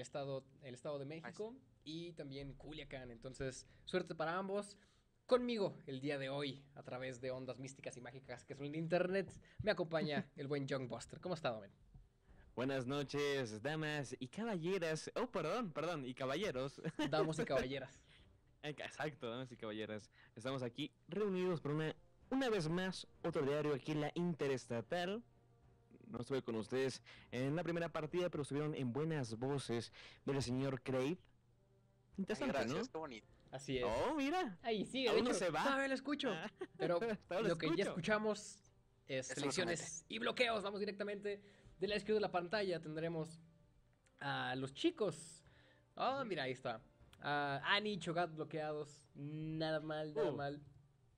el estado de Ahí está. México y también Culiacán. Entonces, suerte para ambos. Conmigo el día de hoy, a través de ondas místicas y mágicas que son el internet, me acompaña el buen Young Buster. ¿Cómo está, men? Buenas noches, damas y caballeras. Oh, perdón, y caballeros. Damos y caballeras. Exacto, damas y caballeras. Estamos aquí reunidos por una vez más, otro diario aquí en la Interestatal. No estuve con ustedes en la primera partida, pero estuvieron en buenas voces del señor Crave. Ay, Interesante, gracias, ¿no? qué bonito. Así es. Oh, mira, Ahí sigue, de aún no hecho, se va. todavía lo escucho. Ah, Pero Hasta ahora lo lo que ya escucho. escuchamos es Eso no se mete. selecciones y bloqueos. Vamos directamente de la izquierda de la pantalla. Tendremos a los chicos. Oh, Ujú. mira, ahí está. A Annie y Chogat bloqueados. Nada mal, nada Uh, mal.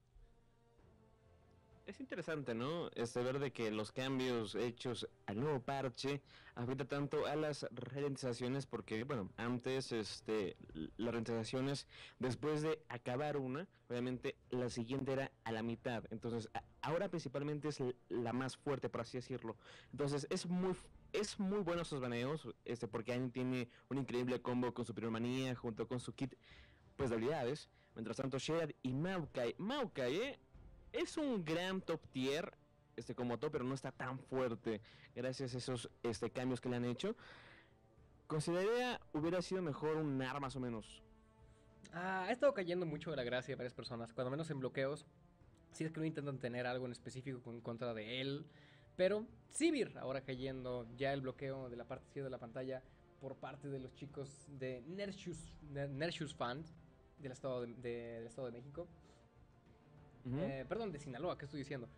Es interesante, ¿no? Ver de que los cambios hechos al nuevo parche afecta tanto a las ralentizaciones porque, bueno, antes, las ralentizaciones, después de acabar una, obviamente la siguiente era a la mitad. Entonces, ahora principalmente es la más fuerte, por así decirlo. Entonces, es muy bueno esos baneos, porque Annie tiene un increíble combo con su manía junto con su kit, pues, de habilidades. Mientras tanto, Shad y Maokai, es un gran top tier, como top, pero no está tan fuerte gracias a esos cambios que le han hecho. Consideraría hubiera sido mejor un AR más o menos. Ha estado cayendo mucho de la gracia de varias personas. Cuando menos en bloqueos. Si es que no intentan tener algo en específico en contra de él. Pero Sivir ahora cayendo ya el bloqueo de la parte izquierda de la pantalla por parte de los chicos de Nershus Fans del Estado de México. Ujú. Perdón, de Sinaloa, ¿qué estoy diciendo?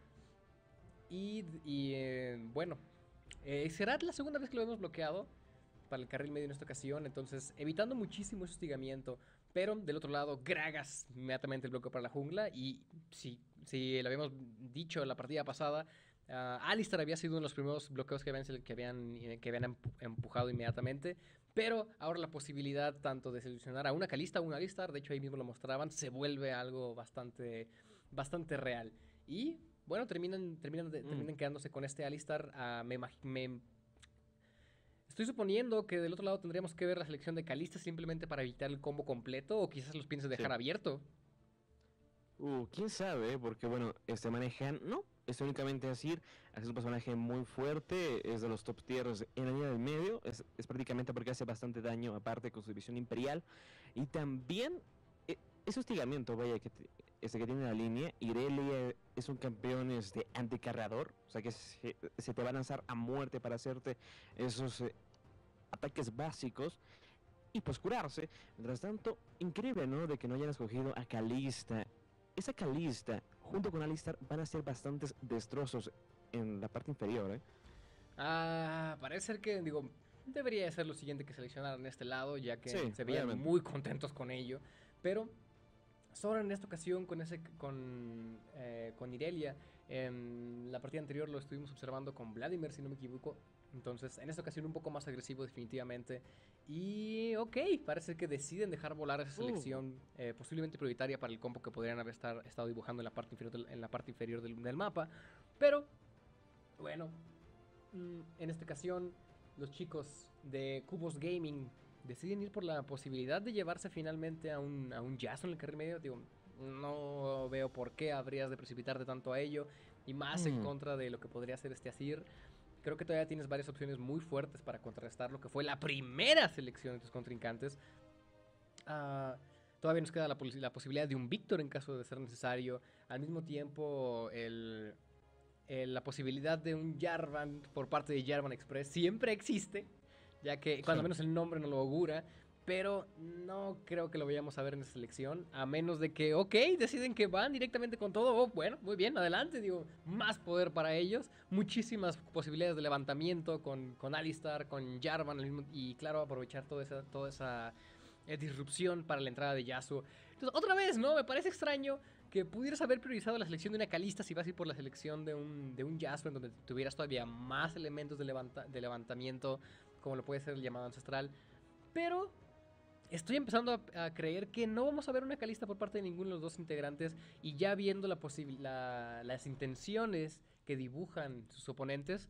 Bueno, será la segunda vez que lo hemos bloqueado para el carril medio en esta ocasión, entonces evitando muchísimo ese hostigamiento. Pero del otro lado, Gragas inmediatamente el bloqueo para la jungla. Y si lo habíamos dicho en la partida pasada, Alistar había sido uno de los primeros bloqueos que habían empujado inmediatamente. Pero ahora la posibilidad tanto de seleccionar a una Kalista o un Alistar, de hecho ahí mismo lo mostraban, se vuelve algo bastante real. Y bueno, Mm. terminan quedándose con este Alistar. Estoy suponiendo que del otro lado tendríamos que ver la selección de Kalista simplemente para evitar el combo completo o quizás los piensen dejar Sí. abierto. Quién sabe, porque bueno, manejan, no, es únicamente Azir, es un personaje muy fuerte, es de los top tiers en la línea del medio, es prácticamente porque hace bastante daño, aparte con su división imperial, y también ese hostigamiento, vaya, que tiene la línea. Irelia es un campeón anticarrador, o sea que se te va a lanzar a muerte para hacerte esos ataques básicos y pues curarse. Mientras tanto, increíble, ¿no? De que no hayan escogido a Kalista. Esa Kalista, junto con Alistar, van a ser bastantes destrozos en la parte inferior, ¿eh? Parece ser que, digo, debería de ser lo siguiente que seleccionaran en este lado, ya que Sí, se veían obviamente. muy contentos con ello. Pero Sora en esta ocasión con Irelia. En la partida anterior lo estuvimos observando con Vladimir, si no me equivoco. Entonces, en esta ocasión un poco más agresivo definitivamente. Y ok, parece que deciden dejar volar esa Uh, selección posiblemente prioritaria para el combo que podrían haber estado dibujando en la parte inferior del mapa. Pero, bueno, en esta ocasión los chicos de Cubos Gaming deciden ir por la posibilidad de llevarse finalmente a un Jason en el carril medio. Digo, no veo por qué habrías de precipitarte tanto a ello. Y más en mm, contra de lo que podría ser este Azir. Creo que todavía tienes varias opciones muy fuertes para contrarrestar lo que fue la primera selección de tus contrincantes. Ah, todavía nos queda la posibilidad de un Víctor en caso de ser necesario. Al mismo tiempo, la posibilidad de un Jarvan por parte de Jarvan Express siempre existe, ya que sí. cuando menos el nombre no lo augura, pero no creo que lo vayamos a ver en esta selección, a menos de que, ok, deciden que van directamente con todo. Oh, bueno, muy bien, adelante, digo, más poder para ellos, muchísimas posibilidades de levantamiento con Alistar, con Jarvan, y claro, aprovechar toda esa disrupción para la entrada de Yasuo. Entonces, otra vez, ¿no? Me parece extraño que pudieras haber priorizado la selección de una Kalista si vas a ir por la selección de un Yasuo en donde tuvieras todavía más elementos de levantamiento, como lo puede ser el llamado ancestral. Pero estoy empezando a creer que no vamos a ver una Kalista por parte de ninguno de los dos integrantes, y ya viendo las intenciones que dibujan sus oponentes,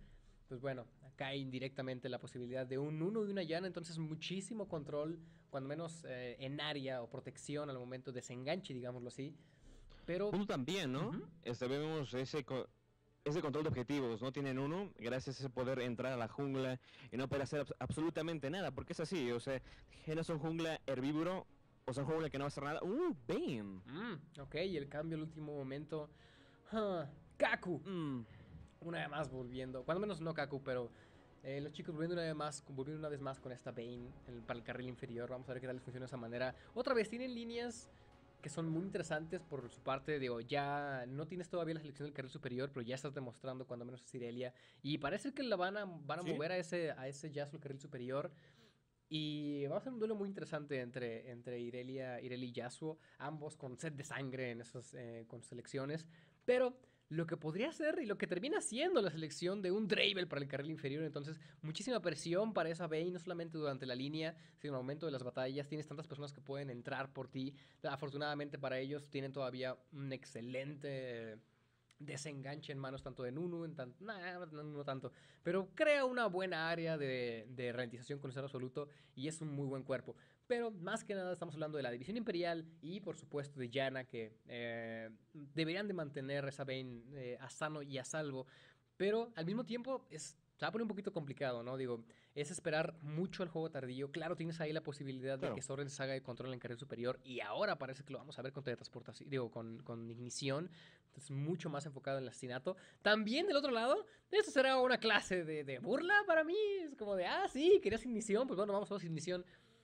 pues bueno, acá hay indirectamente la posibilidad de un uno y una llana, entonces muchísimo control, cuando menos en área o protección al momento de desenganche, digámoslo así. Pero, Uno también, ¿no? ujú, Vemos ese control de objetivos, ¿no? Tienen uno, gracias a ese poder entrar a la jungla y no poder hacer absolutamente nada, porque es así, o sea, no son jungla herbívoro, o son jungla que no va a hacer nada. Bane. ok, el cambio al último momento. Kaku, Mm, una vez más volviendo, cuando menos no Kaku, pero los chicos volviendo una vez más con esta Bane para el carril inferior. Vamos a ver qué tal les funciona de esa manera. Otra vez tienen líneas que son muy interesantes por su parte. Digo, ya no tienes todavía la selección del carril superior, pero ya estás demostrando cuando menos es Irelia. Y parece que la van a ¿Sí? mover a ese Yasuo el carril superior. Y va a ser un duelo muy interesante entre Irelia y Yasuo, ambos con sed de sangre en esas con selecciones. Pero lo que podría ser y lo que termina siendo la selección de un Dravel para el carril inferior, entonces muchísima presión para esa Vayne, no solamente durante la línea, sino en el momento de las batallas. Tienes tantas personas que pueden entrar por ti. Afortunadamente para ellos tienen todavía un excelente desenganche en manos tanto de Nunu, no tanto, pero crea una buena área de ralentización con el cero absoluto y es un muy buen cuerpo. Pero más que nada estamos hablando de la división imperial y por supuesto de Yana que deberían de mantener esa Vayne a sano y a salvo, pero al mismo tiempo se va a poner un poquito complicado, ¿no? Digo, es esperar mucho al juego tardío. Claro, tienes ahí la posibilidad de que Claro. Soren se haga de control en carril superior y ahora parece que lo vamos a ver con teletransportación, digo, con ignición. Entonces, mucho más enfocado en el asesinato. También del otro lado, esto será una clase de burla para mí. Es como de, sí, querías ignición. Pues bueno, vamos a ignición.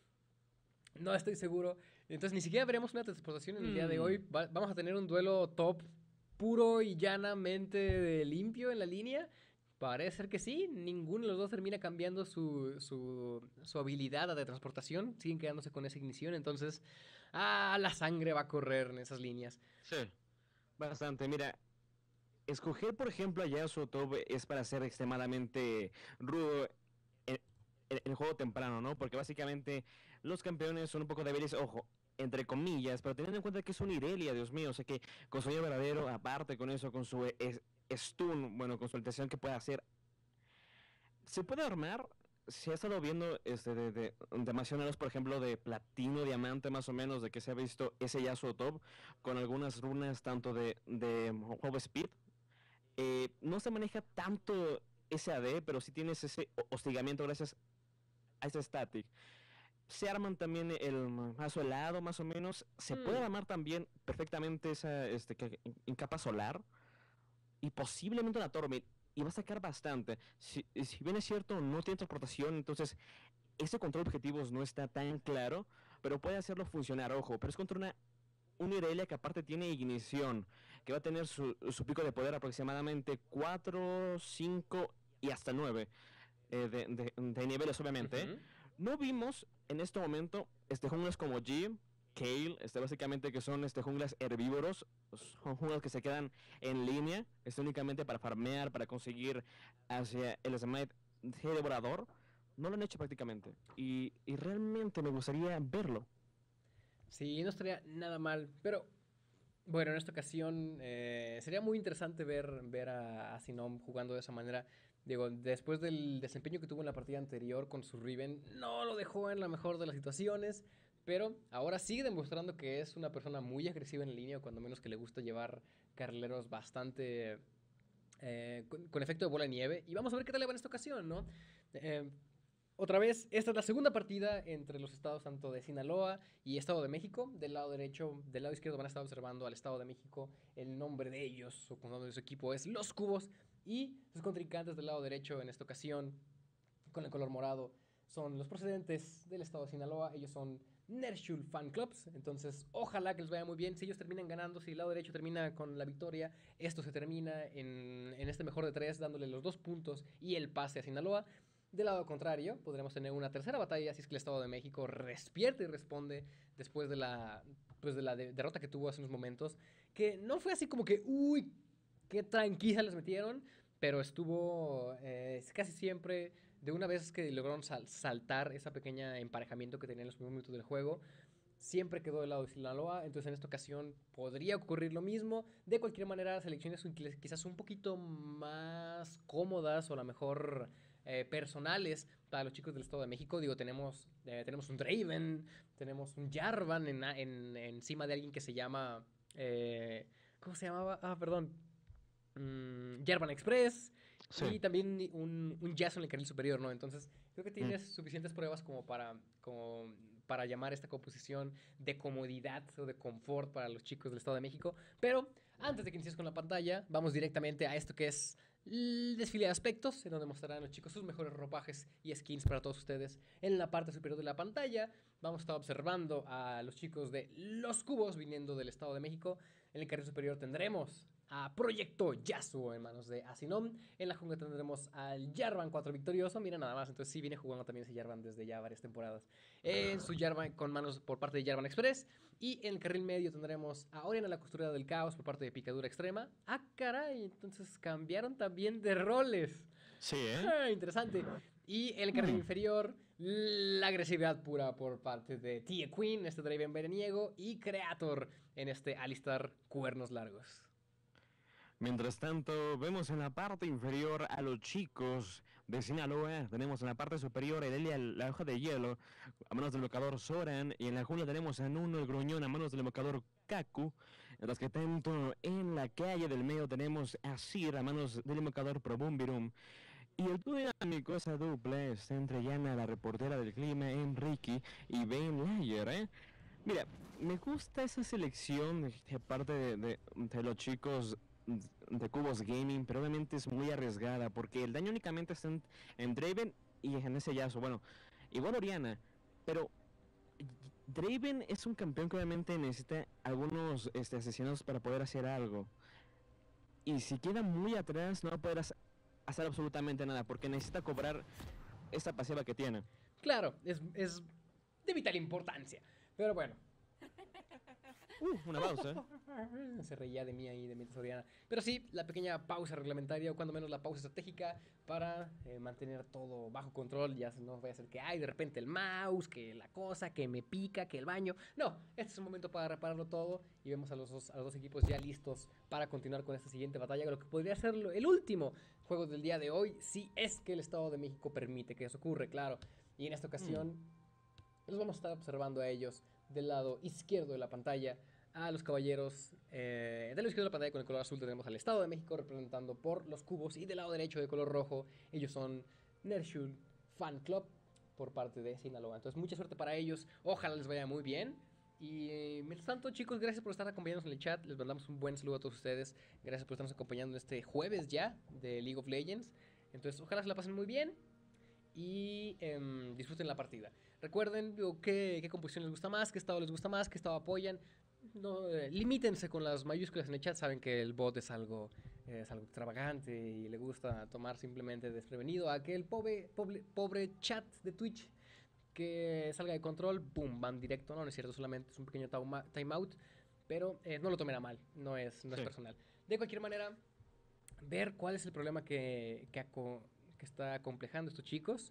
No estoy seguro. Entonces, ni siquiera veremos una transportación en el día de Mm, hoy. Vamos a tener un duelo top puro y llanamente de limpio en la línea. Parece ser que sí. Ninguno de los dos termina cambiando su habilidad de transportación. Siguen quedándose con esa ignición. Entonces, la sangre va a correr en esas líneas. sí, bastante. Mira, escoger, por ejemplo, a Yasuo Top es para ser extremadamente rudo en, en el juego temprano, ¿no? Porque básicamente los campeones son un poco débiles, ojo, entre comillas, pero teniendo en cuenta que es un Irelia, Dios mío, o sea que con su verdadero, aparte con eso, con su stun, bueno, con su alteración que puede hacer, se puede armar. Se ha estado viendo de Macioneros, por ejemplo, de platino, diamante, más o menos, de que se ha visto ese Yasuo Top con algunas runas tanto de juego Speed. No se maneja tanto ese AD, pero sí tienes ese hostigamiento gracias a ese static. Se arman también el mazo helado, más o menos. Se puede Hmm. armar también perfectamente esa en capa solar y posiblemente una Tormid. Y va a sacar bastante. Si bien es cierto, no tiene transportación, entonces ese control de objetivos no está tan claro, pero puede hacerlo funcionar, ojo. Pero es contra una Irelia que aparte tiene ignición, que va a tener su pico de poder aproximadamente 4 5 y hasta 9 de niveles, obviamente. ¿Eh? Ujú. No vimos en este momento junglas como G, Kale, básicamente que son junglas herbívoros, son junglas que se quedan en línea, únicamente para farmear, para conseguir hacia el smite de devorador. No lo han hecho prácticamente. Y realmente me gustaría verlo. Sí, no estaría nada mal. Pero bueno, en esta ocasión sería muy interesante ver a Sinom jugando de esa manera. Digo, después del desempeño que tuvo en la partida anterior con su Riven, no lo dejó en la mejor de las situaciones. Pero ahora sigue demostrando que es una persona muy agresiva en línea, o cuando menos que le gusta llevar carrileros bastante con efecto de bola de nieve. Y vamos a ver qué tal le va en esta ocasión, ¿no? Eh, Otra vez, esta es la segunda partida entre los estados tanto de Sinaloa y Estado de México. Del lado derecho, del lado izquierdo van a estar observando al Estado de México. El nombre de ellos o con nombre de su equipo es Los Cubos. Y sus contrincantes del lado derecho en esta ocasión, con el color morado, son los procedentes del Estado de Sinaloa. Ellos son Nershul Fan Clubs. Entonces, ojalá que les vaya muy bien. Si ellos terminan ganando, si el lado derecho termina con la victoria, esto se termina en este mejor de tres, dándole los 2 puntos y el pase a Sinaloa. Del lado contrario, podremos tener una tercera batalla si es que el Estado de México despierta y responde después de la derrota que tuvo hace unos momentos, que no fue así como que, uy, qué tranquila les metieron, pero estuvo casi siempre, de una vez que lograron saltar ese pequeño emparejamiento que tenían en los primeros minutos del juego, siempre quedó del lado de Sinaloa, entonces en esta ocasión podría ocurrir lo mismo. De cualquier manera, las elecciones son quizás un poquito más cómodas o a lo mejor personales para los chicos del Estado de México. Digo, tenemos un Draven, tenemos un Jarvan encima de alguien que se llama... ¿cómo se llamaba? Ah, perdón. Jarvan Express. Sí. Y también un Jason en el carril superior, ¿no? Entonces, creo que Mm. tienes suficientes pruebas como para llamar esta composición de comodidad o de confort para los chicos del Estado de México. Pero antes de que inicies con la pantalla, vamos directamente a esto que es el desfile de aspectos, en donde mostrarán los chicos sus mejores ropajes y skins para todos ustedes. En la parte superior de la pantalla vamos a estar observando a los chicos de Los Cubos viniendo del Estado de México. En el carril superior tendremos a Proyecto Yasuo en manos de Asinom. En la jungla tendremos al Jarvan 4 victorioso. Mira nada más, entonces sí viene jugando también ese Jarvan desde ya varias temporadas. En su Jarvan con manos por parte de Jarvan Express. Y en el carril medio tendremos a Oriana la costurera del caos por parte de Picadura Extrema. Ah, caray, entonces cambiaron también de roles. Sí, ¿eh? Interesante. Y en el carril inferior, la agresividad pura por parte de Tia Queen, este Draven veraniego, y Creator en este Alistar Cuernos Largos. Mientras tanto, vemos en la parte inferior a los chicos de Sinaloa. Tenemos en la parte superior a Elia, la hoja de hielo, a manos del invocador Soran. Y en la jungla tenemos a Nuno, el gruñón, a manos del invocador Kaku. Mientras que tanto en la calle del medio tenemos a Sir, a manos del invocador Probumbirum. Y el dúo dinámico, esa dupla, está entre Yana, la reportera del clima, Enrique y Ben Layer, ¿eh? Mira, me gusta esa selección de parte de los chicos de Cubos Gaming, pero obviamente es muy arriesgada porque el daño únicamente está en Draven y en ese Yasuo. Bueno, igual Oriana, pero Draven es un campeón que obviamente necesita algunos asesinos para poder hacer algo. Y si queda muy atrás no va a poder hacer absolutamente nada porque necesita cobrar esa pasiva que tiene. Claro, es de vital importancia. Pero bueno, Una pausa. se reía de mí ahí, de mi Soriana. Pero sí, la pequeña pausa reglamentaria, o cuando menos la pausa estratégica, para mantener todo bajo control. Ya no vaya a ser que hay de repente el mouse, que la cosa, que me pica, que el baño. No, este es un momento para repararlo todo. Y vemos a los dos equipos ya listos para continuar con esta siguiente batalla. Lo que podría ser el último juego del día de hoy, si es que el Estado de México permite que eso ocurra, claro. Y en esta ocasión, los vamos a estar observando a ellos del lado izquierdo de la pantalla, a los caballeros del lado izquierdo de la pantalla con el color azul tenemos al Estado de México representando por los cubos, y del lado derecho de color rojo ellos son Nershul Fan Club por parte de Sinaloa. Entonces mucha suerte para ellos, ojalá les vaya muy bien. Y mientras tanto, chicos, gracias por estar acompañándonos en el chat. Les mandamos un buen saludo a todos ustedes. Gracias por estarnos acompañando en este jueves ya de League of Legends. Entonces ojalá se la pasen muy bien y disfruten la partida. Recuerden qué composición les gusta más, qué estado les gusta más, qué estado apoyan. No, limítense con las mayúsculas en el chat. Saben que el bot es algo extravagante y le gusta tomar simplemente desprevenido a aquel pobre chat de Twitch que salga de control. Boom, van directo. No es cierto, solamente es un pequeño timeout. Pero no lo tomen a mal, no es personal. De cualquier manera, ver cuál es el problema que está complejando estos chicos.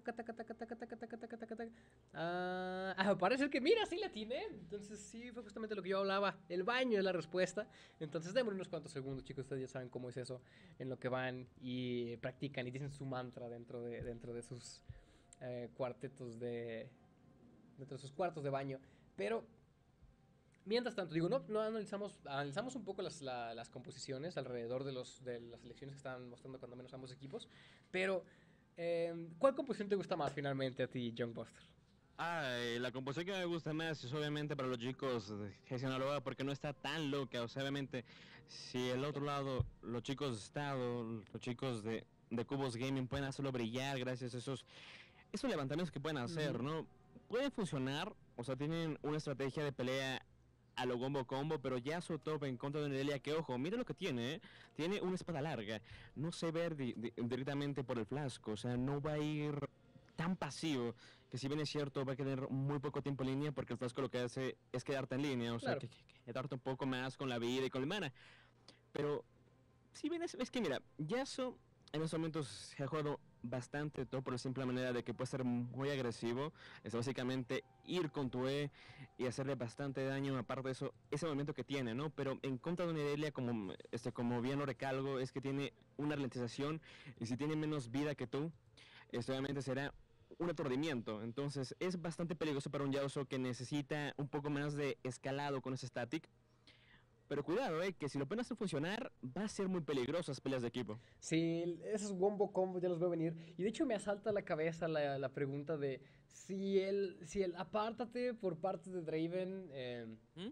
Parece que mira, sí la tiene. Entonces sí, fue justamente lo que yo hablaba. El baño es la respuesta. Entonces démosle unos cuantos segundos, chicos. Ustedes ya saben cómo es eso. En lo que van y practican y dicen su mantra dentro de sus cuartetos dentro de sus cuartos de baño. Pero mientras tanto, digo, no analizamos un poco las composiciones alrededor de las elecciones que estaban mostrando cuando menos ambos equipos. Pero ¿cuál composición te gusta más finalmente a ti, Young Buster? La composición que me gusta más es obviamente para los chicos de Sinaloa porque no está tan loca. O sea, obviamente, si el otro lado, los chicos de Estado, los chicos de Cubos Gaming pueden hacerlo brillar gracias a esos levantamientos que pueden hacer, ¿no? Pueden funcionar, o sea, tienen una estrategia de pelea a lo combo, pero ya su top en contra de Nedelia, que ojo, mira lo que tiene, tiene una espada larga, no se ve directamente por el flasco, o sea, no va a ir tan pasivo, que si bien es cierto va a quedar muy poco tiempo en línea, porque el flasco lo que hace es quedarte en línea, o sea, Claro. quedarte un poco más con la vida y con el mana, pero si bien es que mira, Yasuo en estos momentos se ha jugado bastante, todo por la simple manera de que puede ser muy agresivo. Es básicamente ir con tu E y hacerle bastante daño, aparte de eso, ese movimiento que tiene, ¿no? Pero en contra de una Irelia, como bien lo recalco, es que tiene una ralentización, y si tiene menos vida que tú, obviamente será un aturdimiento. Entonces es bastante peligroso para un Yasuo que necesita un poco más de escalado con ese static. Pero cuidado, que si lo pones a funcionar, va a ser muy peligroso las peleas de equipo. Sí, esos wombo combos ya los veo venir. Y de hecho me asalta a la cabeza la pregunta de si el apártate por parte de Draven ¿Mm?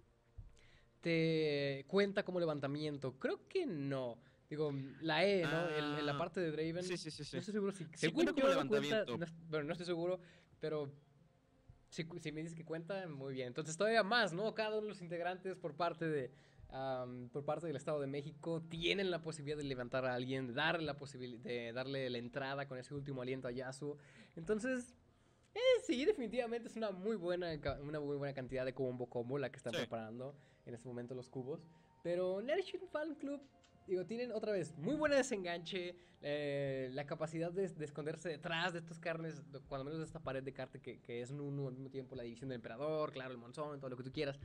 te cuenta como levantamiento. Creo que no. Digo, la E, ¿no? La Ah, parte de Draven. sí, sí, sí, sí. No estoy seguro si. Sí Según cuenta como yo no cuenta. levantamiento. Bueno, no estoy seguro, pero si me dices que cuenta, muy bien. Entonces todavía más, ¿no? Cada uno de los integrantes por parte del Estado de México tienen la posibilidad de levantar a alguien, de darle la posibilidad, de darle la entrada con ese último aliento a Yasuo. Entonces, sí, definitivamente es una muy buena cantidad de combo la que están Sí. preparando en este momento los cubos. Pero Nation Fan Club, digo, tienen otra vez muy buena desenganche, la capacidad de esconderse detrás de estas carnes, cuando menos de esta pared de carta que es uno al mismo tiempo la división del emperador, claro, el monzón, todo lo que tú quieras.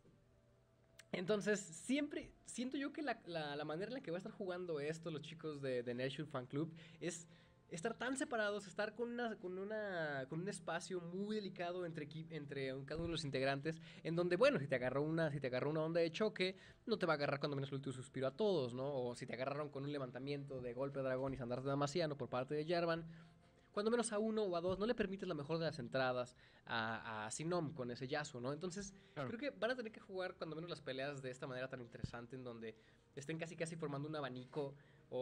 Entonces, siempre siento yo que la manera en la que va a estar jugando esto los chicos de Nation Fan Club es estar tan separados, estar con un espacio muy delicado entre cada uno de los integrantes, en donde, bueno, si te agarró una onda de choque, no te va a agarrar cuando menos el último suspiro a todos, ¿no? O si te agarraron con un levantamiento de golpe dragón y estandarte damasiano por parte de Jarvan, cuando menos a uno o a dos no le permites la mejor de las entradas a Sinom con ese Yasuo, ¿no? Entonces, Claro. creo que van a tener que jugar cuando menos las peleas de esta manera tan interesante, en donde estén casi casi formando un abanico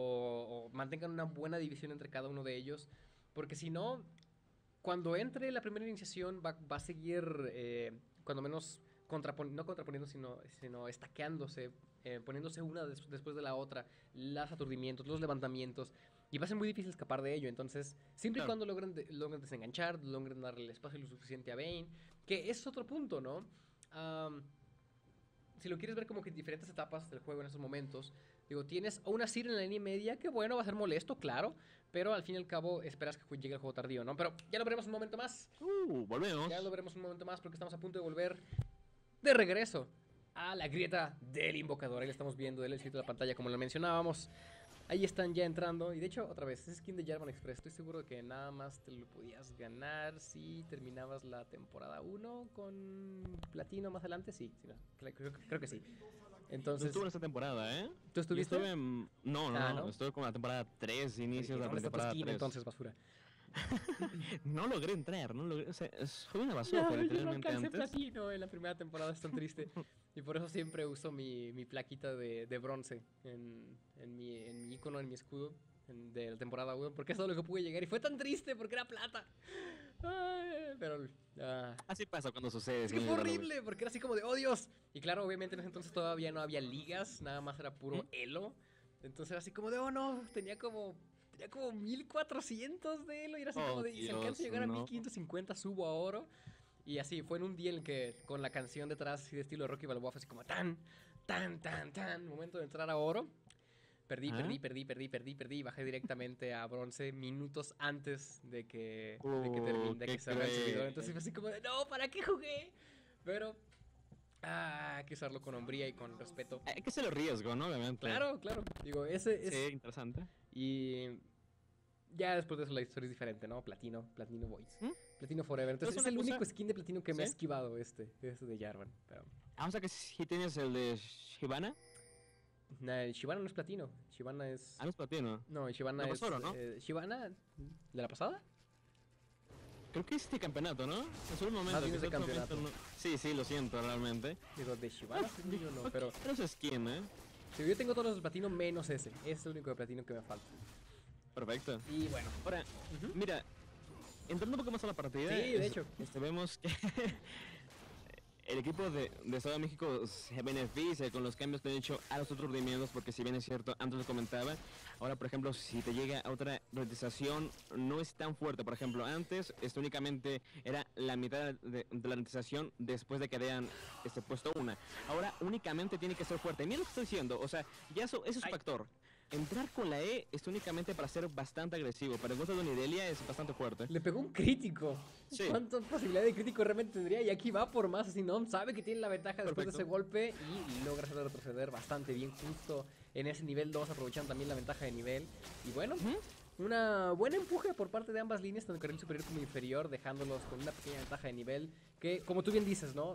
o mantengan una buena división entre cada uno de ellos, porque si no, cuando entre la primera iniciación va a seguir, cuando menos, no contraponiendo, sino estaqueándose, poniéndose una después de la otra, los aturdimientos, los levantamientos, y va a ser muy difícil escapar de ello. Entonces, siempre y Claro. cuando logren desenganchar, logren darle el espacio lo suficiente a Vayne, que es otro punto, ¿no? Am, si lo quieres ver como que en diferentes etapas del juego en esos momentos, digo, tienes a una Sir en la línea media, que bueno, va a ser molesto, claro, pero al fin y al cabo esperas que llegue el juego tardío, ¿no? Pero ya lo veremos un momento más, Volvemos. ya lo veremos un momento más porque estamos a punto de volver de regreso a la grieta del invocador. Ahí lo estamos viendo, del sitio de la pantalla, como lo mencionábamos. Ahí están ya entrando. Y de hecho, otra vez, ese skin de Jarvan Express, estoy seguro de que nada más te lo podías ganar si terminabas la temporada 1 con platino más adelante. Sí, sí, no, creo que sí. No Entonces, estuve en esta temporada, ¿eh? ¿tú Yo estuviste? estuve en... No, no, Ah, no. ¿no? Estuve con la temporada 3, inicios de la ¿Dónde está tu temporada skin 3. entonces, basura? No logré entrar, no logré... O sea, fue una basura No, yo no literalmente alcancé antes. platino en la primera temporada, es tan triste. Y por eso siempre uso mi plaquita de bronce en mi icono, en mi escudo de la temporada 1, porque es todo lo que pude llegar. Y fue tan triste porque era plata. Ay, pero Así pasa cuando sucede. es que fue horrible, porque era así como de, oh Dios. Y claro, obviamente en ese entonces todavía no había ligas, nada más era puro elo. Entonces era así como de, oh no, tenía como 1400 de elo. Y era así Oh, como de, y si alcanzo a Dios, llegar a no. 1550, subo a oro. Y así, fue en un día en el que con la canción detrás, así de estilo Rocky Balboa, fue así como tan, tan, tan, tan, momento de entrar a oro. Perdí, ¿Ah? perdí, y bajé directamente a bronce minutos antes de que termine, de ¿Qué que se abra el servidor. crees? Entonces fue así como de, no, ¿para qué jugué? Pero, hay que usarlo con hombría y con respeto. Hay que hacerlo riesgo, ¿no? Obviamente. Claro, claro. Digo, ese es... Sí, interesante. Y ya después de eso la historia es diferente, ¿no? Platino Boys. ¿Mm? Platino Forever. Entonces ¿Sabes es el una cosa? único skin de platino que me ha ¿Sí? esquivado este de Jarvan. Pero, O sea que si tienes el de Shibana. nah, Shyvana no es platino. Shyvana es... Ah, no es platino. No, Shyvana Lo es... pasó, ¿no? Shyvana, ¿de la pasada? Creo que es este campeonato, ¿no? Es un momento. Más bien es de quizás un momento campeonato. Sí, sí, lo siento, realmente. Digo, de Shyvana según yo no, pero... Pero es skin, ¿eh? Si yo tengo todos los de platino menos ese. Ese es el único de platino que me falta. Perfecto. Y bueno. Ahora, Ujú. mira, entrando un poco más a la partida, Sí, de hecho. vemos que el equipo de Estado de México se beneficia con los cambios que han hecho a los otros rendimientos, porque si bien es cierto, antes lo comentaba, ahora por ejemplo, si te llega a otra ralentización, no es tan fuerte. Por ejemplo, antes esto únicamente era la mitad de la ralentización después de que hayan puesto una. Ahora únicamente tiene que ser fuerte. Mira lo que estoy diciendo, o sea, ya eso es un Ay. factor. entrar con la E es únicamente para ser bastante agresivo, pero en contra de Nidelia es bastante fuerte. Le pegó un crítico. Sí. ¿Cuánta posibilidad de crítico realmente tendría? Y aquí va por más Asinom. Sabe que tiene la ventaja después de ese golpe y logra hacerlo retroceder bastante bien justo en ese nivel 2, aprovechando también la ventaja de nivel. Y bueno, una buena empuje por parte de ambas líneas, tanto el carril superior como inferior, dejándolos con una pequeña ventaja de nivel. Que, como tú bien dices, ¿no?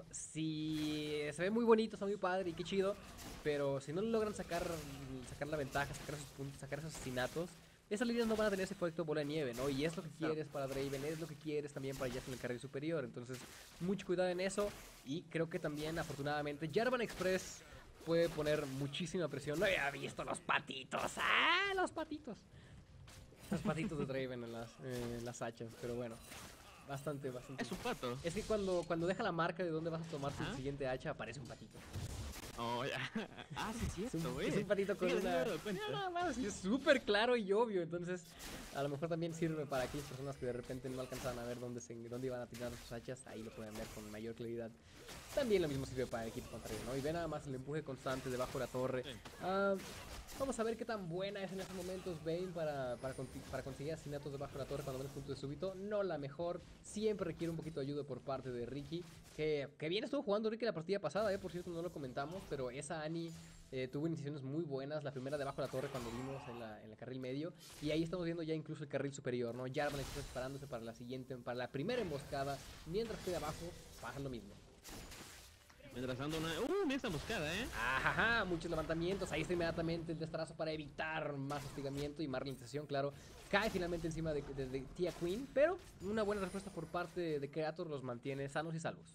Si se ve muy bonito, está muy padre y qué chido, pero si no logran sacar la ventaja, sacar esos puntos, sacar esos asesinatos, esas líneas no van a tener ese efecto bola de nieve, ¿no? Y es lo que quieres para Draven, es lo que quieres también para Jazz en el carril superior. Entonces, mucho cuidado en eso. Y creo que también, afortunadamente, Jarvan Express puede poner muchísima presión. No había visto los patitos. ¡Ah! Los patitos. Los patitos de Draven en las hachas, pero bueno. Bastante. Es un pato. Es que cuando deja la marca de dónde vas a tomar tu siguiente hacha, aparece un patito. Oh, ya. Ah, sí, es cierto, güey. Es un patito con una... Nada más, y es súper claro y obvio. Entonces, a lo mejor también sirve para aquellas personas que de repente no alcanzaban a ver dónde iban a tirar sus hachas. Ahí lo pueden ver con mayor claridad. También lo mismo sirve para el equipo contrario, ¿no? Y ve nada más el empuje constante debajo de la torre. Sí. Vamos a ver qué tan buena es en estos momentos Vayne para conseguir asesinatos debajo de la torre cuando ven el punto de súbito. No la mejor, siempre requiere un poquito de ayuda por parte de Ricky. Que bien estuvo jugando Ricky la partida pasada, por cierto no lo comentamos, pero esa Annie tuvo iniciaciones muy buenas. La primera debajo de la torre cuando vimos en el carril medio. Y ahí estamos viendo ya incluso el carril superior, ¿no? Jarvan está preparándose para para la primera emboscada. Mientras que de abajo pasa lo mismo. Mientras tanto, esta emboscada, Ajá, muchos levantamientos. Ahí está inmediatamente el destrazo para evitar más hostigamiento y más ralentización, claro. Cae finalmente encima de Tia Queen, pero una buena respuesta por parte de Creator los mantiene sanos y salvos.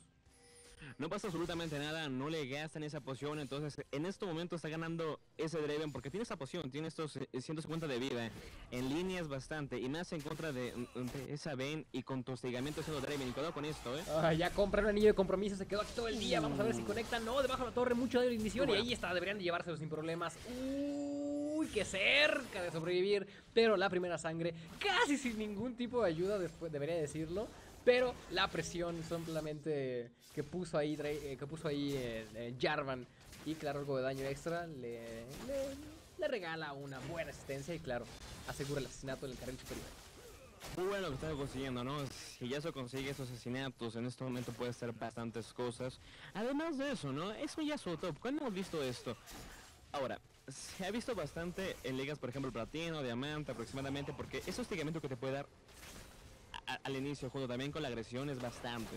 No pasa absolutamente nada, no le gastan esa poción, entonces en este momento está ganando ese Draven porque tiene esa poción, tiene estos 150 de vida, en líneas bastante, y más en contra de esa Vayne y con tu hostigamiento haciendo Draven, y cuidado con esto, ya compra un anillo de compromiso, se quedó aquí todo el día, vamos a ver si conecta, no, debajo de la torre, mucho de ignición, y ahí está, deberían de llevárselo sin problemas. Uy, qué cerca de sobrevivir, pero la primera sangre, casi sin ningún tipo de ayuda, después debería decirlo. Pero la presión simplemente que puso ahí Jarvan y claro, algo de daño extra le regala una buena asistencia y claro, asegura el asesinato del carril superior. Muy bueno lo que está consiguiendo, ¿no? Si ya se consigue esos asesinatos, en este momento puede hacer bastantes cosas. Además de eso, ¿no? Eso ya es su top. ¿Cuándo hemos visto esto? Ahora, se ha visto bastante en ligas, por ejemplo, platino, diamante aproximadamente, porque ese hostigamiento que te puede dar al inicio, junto también con la agresión, es bastante.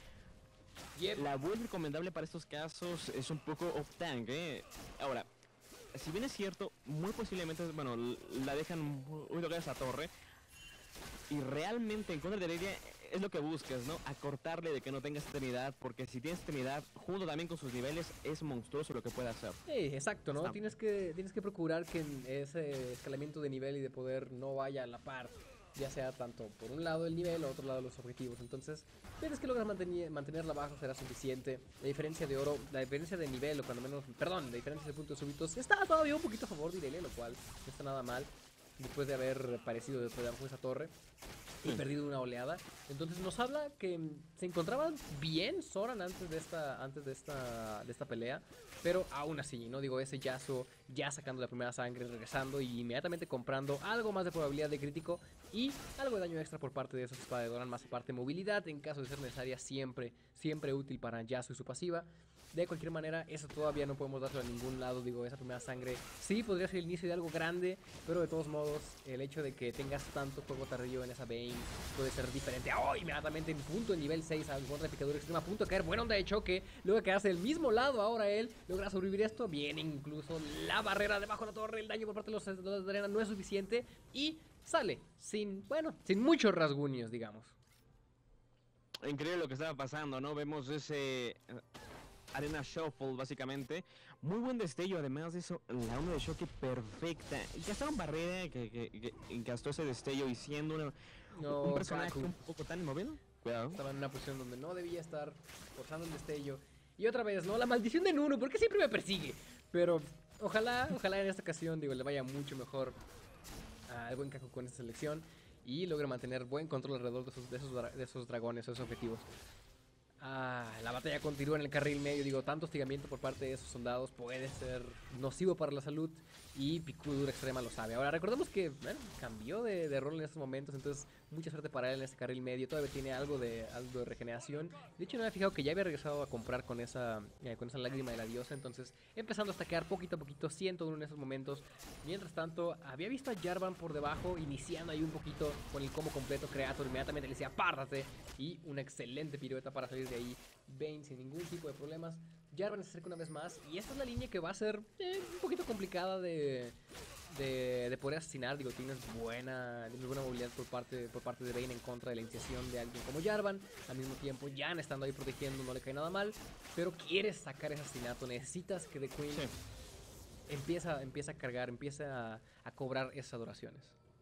La buena recomendable para estos casos es un poco off-tank, Ahora, si bien es cierto, muy posiblemente, bueno, la dejan muy tocada esa torre, y realmente en contra de Lidia es lo que buscas, ¿no? Acortarle de que no tenga eternidad, porque si tienes eternidad, junto también con sus niveles, es monstruoso lo que puede hacer. Sí, exacto, ¿no? Tienes que procurar que ese escalamiento de nivel y de poder no vaya a la par, ya sea tanto por un lado el nivel o otro lado los objetivos. Entonces, tienes que lograr mantenerla abajo, será suficiente. La diferencia de oro, la diferencia de nivel, o cuando menos, perdón, la diferencia de puntos súbitos, está todavía un poquito a favor de Irelia, lo cual no está nada mal. Después de haber aparecido después de abajo de esa torre y perdido una oleada. Entonces nos habla que se encontraban bien Zoran antes de esta pelea, pero aún así, no digo, ese Yasuo ya sacando la primera sangre, regresando y inmediatamente comprando algo más de probabilidad de crítico y algo de daño extra por parte de esos espada de Doran, más aparte movilidad en caso de ser necesaria, siempre útil para Yasuo y su pasiva. De cualquier manera, eso todavía no podemos dárselo a ningún lado. Digo, esa primera sangre sí podría ser el inicio de algo grande, pero de todos modos, el hecho de que tengas tanto fuego tardío en esa Vayne puede ser diferente. ¡Oh! Inmediatamente en punto en nivel 6 al contra de picadura extrema, a punto de caer. Buena onda de choque, luego de quedarse del mismo lado. Ahora él logra sobrevivir esto. Viene incluso la barrera debajo de la torre. El daño por parte de los de arena no es suficiente y sale sin muchos rasguños, digamos. Increíble lo que estaba pasando, ¿no? Vemos ese Arena Shuffle, básicamente. Muy buen destello, además de eso, la onda de choque perfecta. Gastaron barrera que gastó ese destello y siendo un personaje un poco tan inmóvil. Cuidado. Estaba en una posición donde no debía estar, forzando el destello. Y otra vez, ¿no? La maldición de Nunu, porque siempre me persigue. Pero ojalá en esta ocasión, digo, le vaya mucho mejor al buen Kaku con esta selección y logre mantener buen control alrededor de esos dragones, esos objetivos. La batalla continúa en el carril medio. Digo, tanto hostigamiento por parte de esos soldados puede ser nocivo para la salud. y Picadura Extrema lo sabe. Ahora, recordemos que cambió de rol en estos momentos, entonces mucha suerte para él en este carril medio. Todavía tiene algo de regeneración. De hecho, no me he fijado que ya había regresado a comprar con esa lágrima de la diosa, entonces empezando a stackear poquito a poquito, 101 en esos momentos. Mientras tanto, había visto a Jarvan por debajo, iniciando ahí un poquito con el combo completo. Creator inmediatamente le decía, apártate, y una excelente pirueta para salir de ahí. Vayne sin ningún tipo de problemas. Jarvan se acerca una vez más, y esta es la línea que va a ser un poquito complicada de poder asesinar. Digo, tienes buena movilidad por parte de Vayne en contra de la iniciación de alguien como Jarvan. Al mismo tiempo, Jan estando ahí protegiendo no le cae nada mal, pero quieres sacar ese asesinato, necesitas que The Queen empieza a cargar, empieza a cobrar esas adoraciones.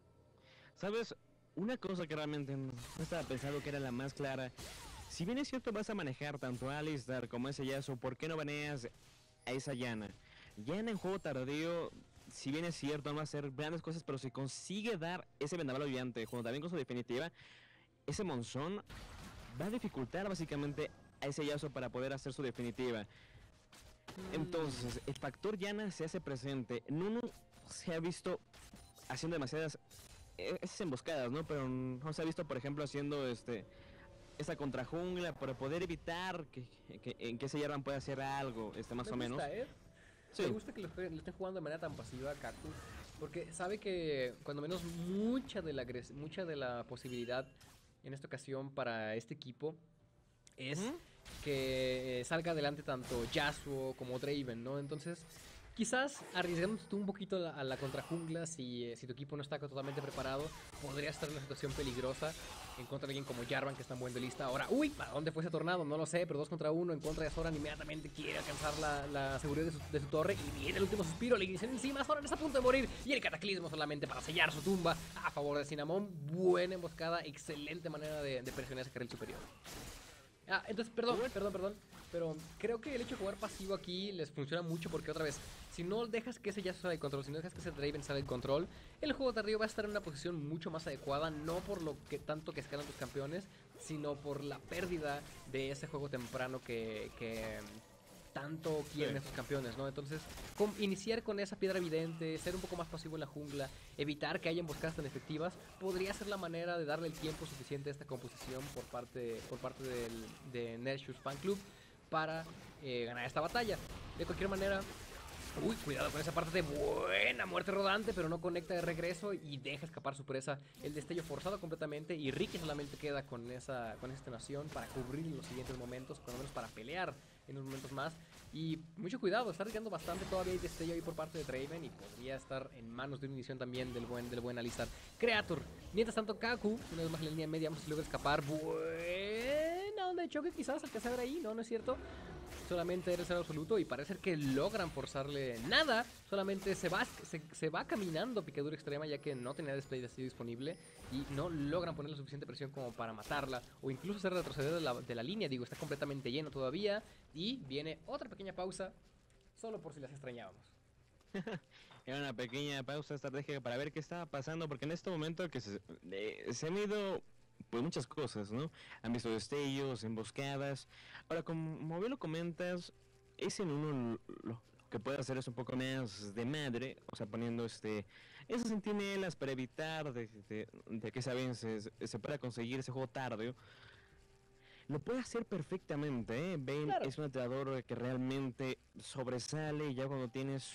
¿Sabes? Una cosa que realmente no estaba pensando que era la más clara. Si bien es cierto vas a manejar tanto a Alistar como a ese Yasuo, ¿por qué no baneas a esa Yana? Yana en juego tardío, si bien es cierto, no va a hacer grandes cosas, pero si consigue dar ese vendaval ayudante, junto también con su definitiva, ese monzón va a dificultar básicamente a ese Yasuo para poder hacer su definitiva. Entonces, el factor Yana se hace presente. Nunu se ha visto haciendo demasiadas esas emboscadas, ¿no? Pero no se ha visto, por ejemplo, haciendo esa contrajungla para poder evitar que ese Jarvan pueda hacer algo, más o menos. Sí. Me gusta que lo estén jugando de manera tan pasiva a Kaku, porque sabe que cuando menos mucha de la posibilidad en esta ocasión para este equipo es que salga adelante tanto Yasuo como Draven, ¿no? Entonces, quizás arriesgándote tú un poquito a la contrajungla, si tu equipo no está totalmente preparado, podría estar en una situación peligrosa en contra de alguien como Jarvan, que está en buen duelista. Ahora, ¿a dónde fue ese tornado? No lo sé, pero 2 contra 1 en contra de Zoran. Inmediatamente quiere alcanzar la seguridad de su torre, y viene el último suspiro, le inician encima. Zoran está a punto de morir, y el cataclismo solamente para sellar su tumba a favor de Cinnamon. Buena emboscada, excelente manera de presionar ese carril superior. Entonces, perdón, pero creo que el hecho de jugar pasivo aquí les funciona mucho, porque otra vez, si no dejas que ese Yasuo salga de control, si no dejas que ese Draven salga de control, el juego tardío va a estar en una posición mucho más adecuada, no por lo que tanto que escalan tus campeones, sino por la pérdida de ese juego temprano que tanto quieren esos campeones, ¿no? Entonces, iniciar con esa piedra evidente, ser un poco más pasivo en la jungla, evitar que haya emboscadas tan efectivas, podría ser la manera de darle el tiempo suficiente a esta composición por parte de Nershus Fan Club para ganar esta batalla. De cualquier manera, cuidado con esa parte de buena muerte rodante, pero no conecta de regreso y deja escapar su presa. El destello forzado completamente, y Riki solamente queda con esa extenuación para cubrir los siguientes momentos, por lo menos para pelear en unos momentos más. Y mucho cuidado, está arriesgando bastante. Todavía hay destello ahí por parte de Draven, y podría estar en manos de una inición también del buen Alistar. Creator, mientras tanto Kaku, una vez más en la línea media, vamos a lograr escapar. Buena onda de choque, quizás alcanzar a ver ahí, no es cierto. Solamente eres el absoluto, y parece que logran forzarle nada. Solamente se va caminando Picadura Extrema, ya que no tenía display de así disponible, y no logran ponerle suficiente presión como para matarla o incluso hacer retroceder de la línea. Digo, está completamente lleno todavía, y viene otra pequeña pausa, solo por si las extrañábamos. Era una pequeña pausa estratégica para ver qué estaba pasando, porque en este momento que se han ido pues muchas cosas, ¿no? Han visto destellos, emboscadas. Ahora, como bien lo comentas, ese en uno lo que puede hacer es un poco más de madre, o sea, poniendo esas centinelas para evitar de que se pueda conseguir ese juego tarde. Lo puede hacer perfectamente, ¿eh? Vayne es un atleador que realmente sobresale, ya cuando tienes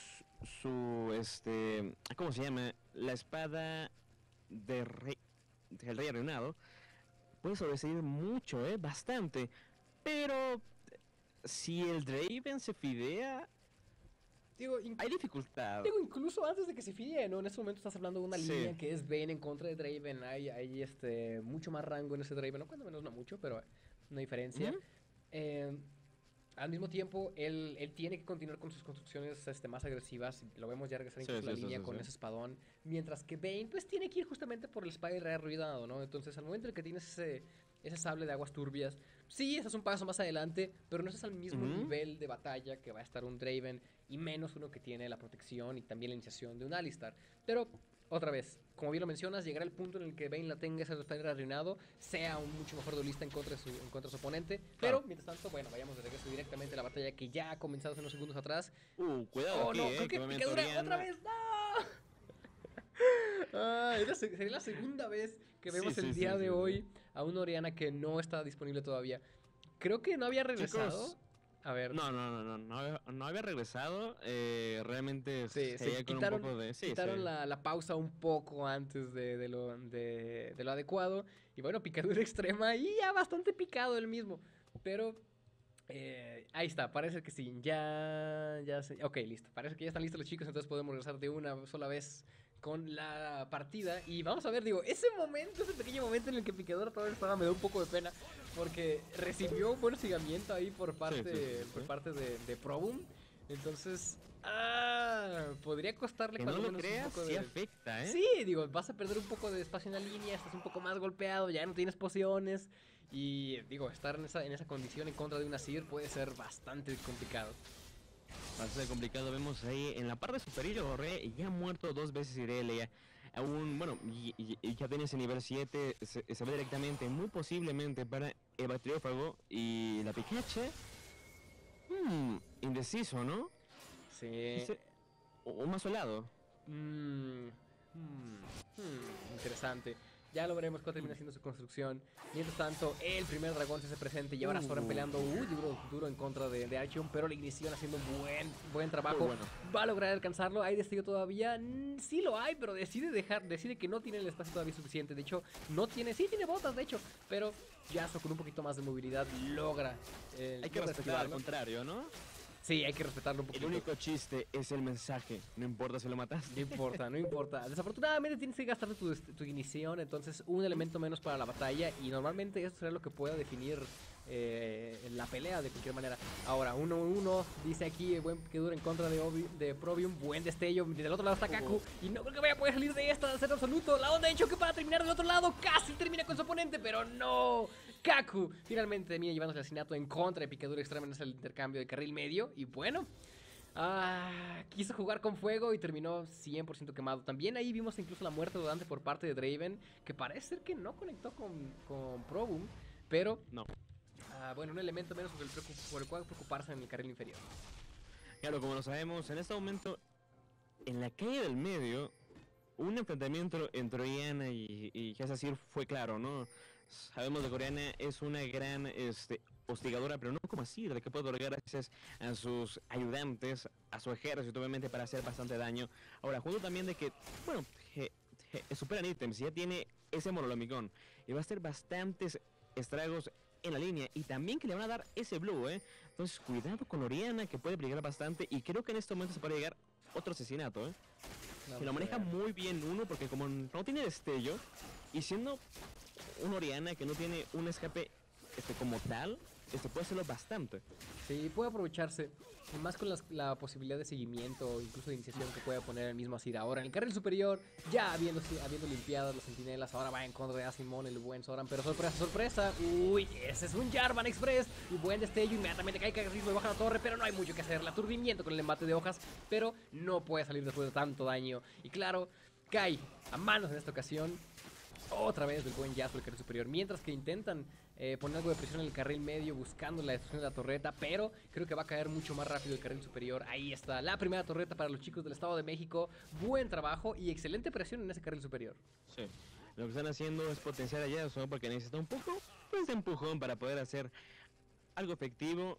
¿cómo se llama? La espada del rey arruinado. Puede sobresalir mucho, bastante. Pero si el Draven se fidea, hay dificultad. Digo, incluso antes de que se fidee, ¿no? En este momento estás hablando de una línea que es Vayne en contra de Draven. Hay mucho más rango en ese Draven, no cuando menos no mucho, pero una diferencia. Al mismo tiempo, él tiene que continuar con sus construcciones más agresivas. Lo vemos ya regresar incluso la línea con ese espadón. Mientras que Vayne, pues, tiene que ir justamente por el Spider arruinado, ¿no? Entonces, al momento en que tienes ese sable de aguas turbias, sí, estás un paso más adelante, pero no estás al mismo nivel de batalla que va a estar un Draven, y menos uno que tiene la protección y también la iniciación de un Alistar. Pero otra vez, como bien lo mencionas, llegará el punto en el que Vayne la tenga ese Spider arruinado, sea un mucho mejor duelista en contra de su oponente. Pero, mientras tanto, bueno, vayamos de regreso directamente a la batalla que ya ha comenzado hace unos segundos atrás. Cuidado Oh, aquí, no, creo que momento picadura Oriana. otra vez, ¡no! Sería la segunda vez que vemos el día de hoy a una Oriana que no está disponible todavía. Creo que no había regresado. Chicos, A ver. no había regresado. Realmente Sí, seguía con un poco de. Sí, quitaron sí. la pausa un poco antes de lo adecuado. Y bueno, picadura extrema y ya bastante picado el mismo. Pero ahí está, parece que sí. Ok, listo. Parece que ya están listos los chicos, entonces podemos regresar de una sola vez con la partida. Y vamos a ver, digo, ese pequeño momento en el que Picadura todavía estaba, me da un poco de pena. Porque recibió un buen hostigamiento ahí por parte de Probum. Entonces, podría costarle Que cuando no lo menos creas, un poco sí de... afecta, ¿eh? Sí, digo, vas a perder un poco de espacio en la línea, estás un poco más golpeado, ya no tienes pociones. Y digo, estar en esa condición en contra de una Seer puede ser bastante complicado. Bastante complicado. Vemos ahí en la parte superior, ya ha muerto 2 veces Irelia. Aún, bueno, y ya tiene ese nivel 7. Se va directamente, muy posiblemente, para el Bacteriófago y la Pikachu. Indeciso, ¿no? Sí. O más solado. Interesante. Ya lo veremos cuando termina siendo su construcción. Mientras tanto, el primer dragón se hace presente y ahora Soren peleando duro en contra de Archeon, pero la Ignición haciendo un buen trabajo. Bueno. Va a lograr alcanzarlo. ¿Hay destello todavía? Sí lo hay, pero decide que no tiene el espacio todavía suficiente. De hecho, sí tiene botas, de hecho, pero Yasuo con un poquito más de movilidad logra. Hay que respetar al contrario, ¿no? Sí, hay que respetarlo un poquito. El único chiste es el mensaje, no importa si lo matas. No importa. Desafortunadamente tienes que gastar tu ignición, entonces un elemento menos para la batalla y normalmente eso será lo que pueda definir la pelea de cualquier manera. Ahora, 1-1, dice aquí que dura en contra de Probium, buen destello, del otro lado está Kaku y no creo que vaya a poder salir de esta, de ser absoluto. La onda de choque para terminar del otro lado, casi termina con su oponente, pero no. Kaku finalmente termina llevándose el asesinato en contra de Picadura Extrema en ese intercambio de carril medio. Y bueno, quiso jugar con fuego y terminó 100% quemado. También ahí vimos incluso la muerte de Dante por parte de Draven, que parece ser que no conectó con Probum, pero no. Bueno, un elemento menos por el cual preocuparse en el carril inferior. Claro, como lo sabemos, en este momento, en la calle del medio, un enfrentamiento entre Oriana y Hazazir fue claro, ¿no? Sabemos que Oriana es una gran hostigadora, pero no como así, de que puede otorgar gracias a sus ayudantes, a su ejército, obviamente, para hacer bastante daño. Ahora, junto también de que, bueno, superan ítems, ya tiene ese monolomicón, y va a hacer bastantes estragos en la línea, y también que le van a dar ese blue, Entonces, cuidado con Oriana, que puede brillar bastante, y creo que en este momento se puede llegar otro asesinato, Que lo maneja muy bien uno, porque como no tiene destello, y siendo una Oriana que no tiene un escape como tal, puede hacerlo bastante. Sí, puede aprovecharse, y más con la posibilidad de seguimiento o incluso de iniciación que puede poner el mismo Azir. Ahora en el carril superior, ya habiendo limpiado los sentinelas, ahora va en contra de Asimon, el buen Soran, pero sorpresa, uy, ese es un Jarvan Express, y buen destello, inmediatamente cae ritmo y baja la torre, pero no hay mucho que hacer, el aturdimiento con el embate de hojas, pero no puede salir después de tanto daño, y claro, cae a manos en esta ocasión, otra vez del buen Yasuo, el carril superior, mientras que intentan poner algo de presión en el carril medio buscando la destrucción de la torreta, pero creo que va a caer mucho más rápido el carril superior. Ahí está la primera torreta para los chicos del Estado de México. Buen trabajo y excelente presión en ese carril superior. Sí, lo que están haciendo es potenciar a Yasuo porque necesita un poco de empujón para poder hacer algo efectivo.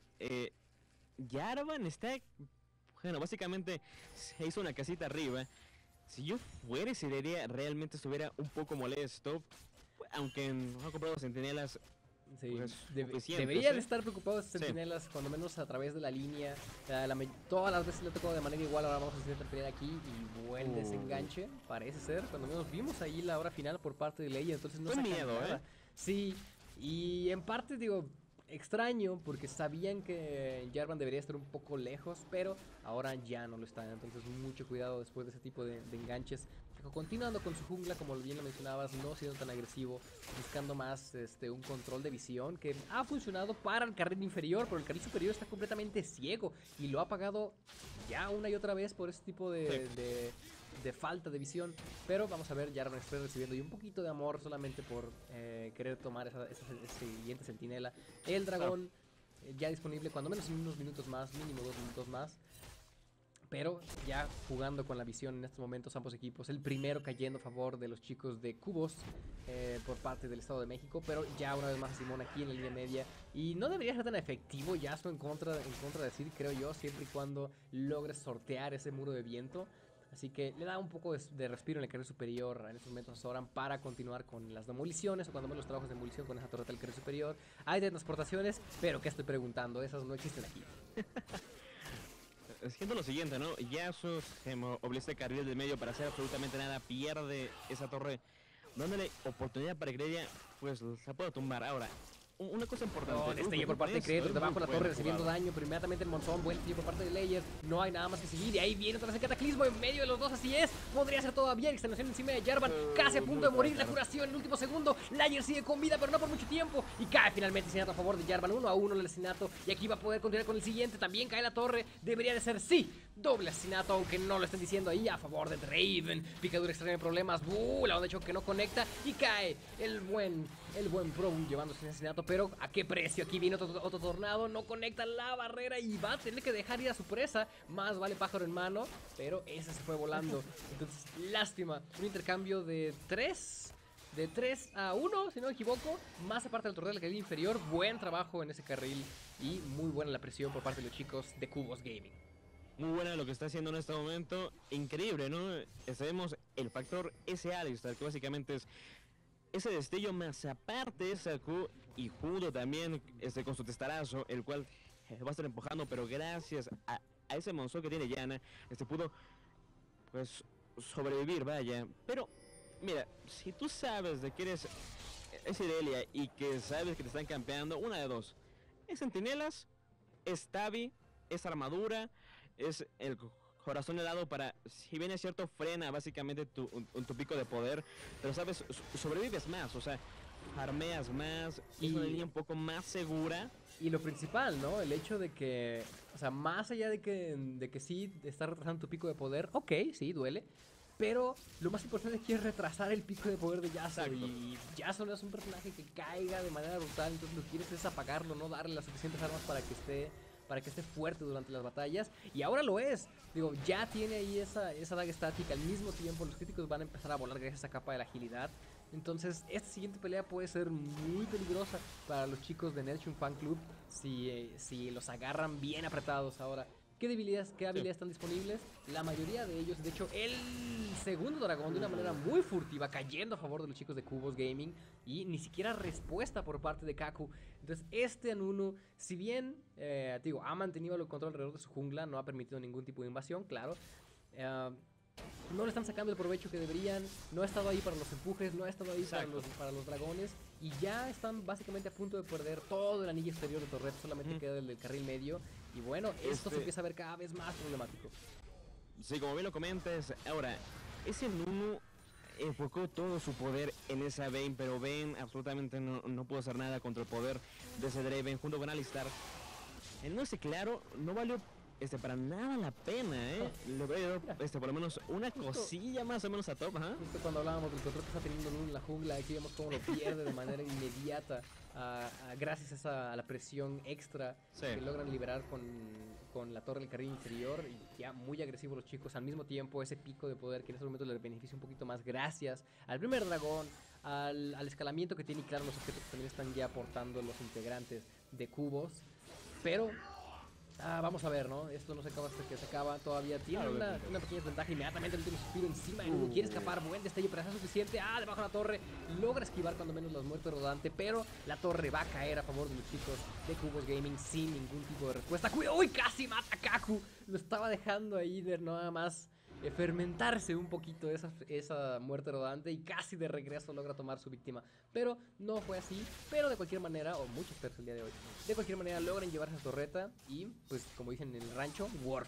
Jarvan está, bueno, básicamente se hizo una casita arriba. Si yo fuera Sireria, realmente estuviera un poco molesto, aunque no ha comprado centinelas. Sí, pues, deberían estar preocupados Centinelas, cuando menos a través de la línea. Todas las veces le ha tocado de manera igual. Ahora vamos a intentar pelear aquí y buen desenganche, parece ser. Cuando menos vimos ahí la hora final por parte de Leia, entonces no sacan nada. Sí, y en parte digo, extraño porque sabían que Jarvan debería estar un poco lejos, pero ahora ya no lo está. Entonces mucho cuidado después de ese tipo de enganches. Continuando con su jungla, como bien lo mencionabas, no siendo tan agresivo, buscando más un control de visión que ha funcionado para el carril inferior, pero el carril superior está completamente ciego y lo ha pagado ya una y otra vez por ese tipo de de falta de visión. Pero vamos a ver, Jarvan Express recibiendo y un poquito de amor solamente por querer tomar ese siguiente centinela. El dragón ya disponible, cuando menos en unos minutos más, mínimo 2 minutos más. Pero ya jugando con la visión en estos momentos ambos equipos. El primero cayendo a favor de los chicos de Cubos por parte del Estado de México. Pero ya una vez más Simón aquí en la línea media. Y no debería ser tan efectivo Yasuo en contra de Sid, creo yo. Siempre y cuando logres sortear ese muro de viento. Así que le da un poco de respiro en el carril superior en estos momentos a Soran para continuar con las demoliciones o cuando menos los trabajos de demolición con esa torreta del carril superior. Hay de transportaciones, pero ¿qué estoy preguntando? Esas no existen aquí. Siendo lo siguiente, ¿no? Yasuo se movilizó este carril del medio para hacer absolutamente nada, pierde esa torre, dándole oportunidad para que ella pues la pueda tumbar. Ahora, una cosa importante. Destello por parte de Creator, debajo de la torre recibiendo daño, pero inmediatamente el montón, buen destello por parte de Layers, no hay nada más que seguir, y ahí viene otra vez el cataclismo en medio de los dos, así es, podría ser todavía extenuación encima de Jarvan, casi a punto de morir, la curación en el último segundo, Layers sigue con vida, pero no por mucho tiempo, y cae finalmente el asesinato a favor de Jarvan, 1-1 el asesinato, y aquí va a poder continuar con el siguiente, también cae la torre, debería de ser, sí, doble asesinato, aunque no lo estén diciendo ahí, a favor de Draven, picadura extraña en problemas, la onda de choque que no conecta, y cae el buen Pro llevándose un asesinato, pero ¿a qué precio? Aquí viene otro tornado, no conecta la barrera y va a tener que dejar ir a su presa. Más vale pájaro en mano, pero ese se fue volando. Entonces, lástima. Un intercambio de 3 a 1, si no me equivoco. Más aparte del torneo del carril inferior. Buen trabajo en ese carril y muy buena la presión por parte de los chicos de Cubos Gaming. Muy buena lo que está haciendo en este momento. Increíble, ¿no? Sabemos el factor ese Alistar, que básicamente es ese destello más aparte sacó y Judo también con su testarazo, el cual va a estar empujando, pero gracias a ese monstruo que tiene Yana, pudo pues sobrevivir, vaya. Pero mira, si tú sabes de que eres Irelia y que sabes que te están campeando, una de dos: es centinelas, es Tabi, es armadura, es el corazón helado para, si bien es cierto, frena básicamente tu pico de poder, pero sabes, sobrevives más, o sea, armeas más, y es una línea un poco más segura. Y lo principal, ¿no? El hecho de que, o sea, más allá de que sí estás retrasando tu pico de poder, ok, sí, duele, pero lo más importante es que es retrasar el pico de poder de Yasuo. Exacto. Y Yasuo no es un personaje que caiga de manera brutal, entonces lo que quieres es apagarlo, no darle las suficientes armas para que esté fuerte durante las batallas, y ahora lo es. Digo, ya tiene ahí esa daga estática, al mismo tiempo los críticos van a empezar a volar gracias a esa capa de la agilidad. Entonces esta siguiente pelea puede ser muy peligrosa para los chicos de Nelson Fan Club si los agarran bien apretados ahora. ¿Qué habilidades están disponibles? La mayoría de ellos, de hecho el segundo dragón de una manera muy furtiva, cayendo a favor de los chicos de Cubos Gaming, y ni siquiera respuesta por parte de Kaku. Entonces este Anunu, si bien ha mantenido el control alrededor de su jungla, no ha permitido ningún tipo de invasión, claro, no le están sacando el provecho que deberían, no ha estado ahí para los empujes, no ha estado ahí para los dragones, y ya están básicamente a punto de perder todo el anillo exterior de Torret, solamente queda el del carril medio, y bueno, esto se empieza a ver cada vez más problemático. Sí, como bien lo comentas, ahora, ese Nunu enfocó todo su poder en esa Vayne, pero Vayne absolutamente no pudo hacer nada contra el poder de ese Draven junto con Alistar. No sé, claro, no valió para nada la pena, le voy a dar por lo menos una cosilla más o menos a top, Justo cuando hablábamos del control que está teniendo Nunu en la jungla, aquí vemos cómo lo pierde de manera inmediata gracias a la presión extra que logran liberar con la torre del carril inferior, y ya muy agresivos los chicos. Al mismo tiempo ese pico de poder que en este momento les beneficia un poquito más gracias al primer dragón, al escalamiento que tiene, y claro, los objetos que también están ya aportando los integrantes de Cubos. Pero vamos a ver, ¿no? Esto no se acaba hasta que se acaba. Todavía tiene una pequeña desventaja. Inmediatamente el último suspiro encima de Nunu. Quiere escapar, buen destello, pero es suficiente. Debajo de la torre. Logra esquivar cuando menos las muertes rodante, pero la torre va a caer a favor de los chicos de Cubos Gaming sin ningún tipo de respuesta. ¡Cuidado! ¡Uy! Casi mata a Kaku. Lo estaba dejando ahí de nada más fermentarse un poquito esa muerte rodante, y casi de regreso logra tomar su víctima, pero no fue así. Pero de cualquier manera, o muchos perros el día de hoy, de cualquier manera logran llevarse a torreta, y pues como dicen en el rancho, worth.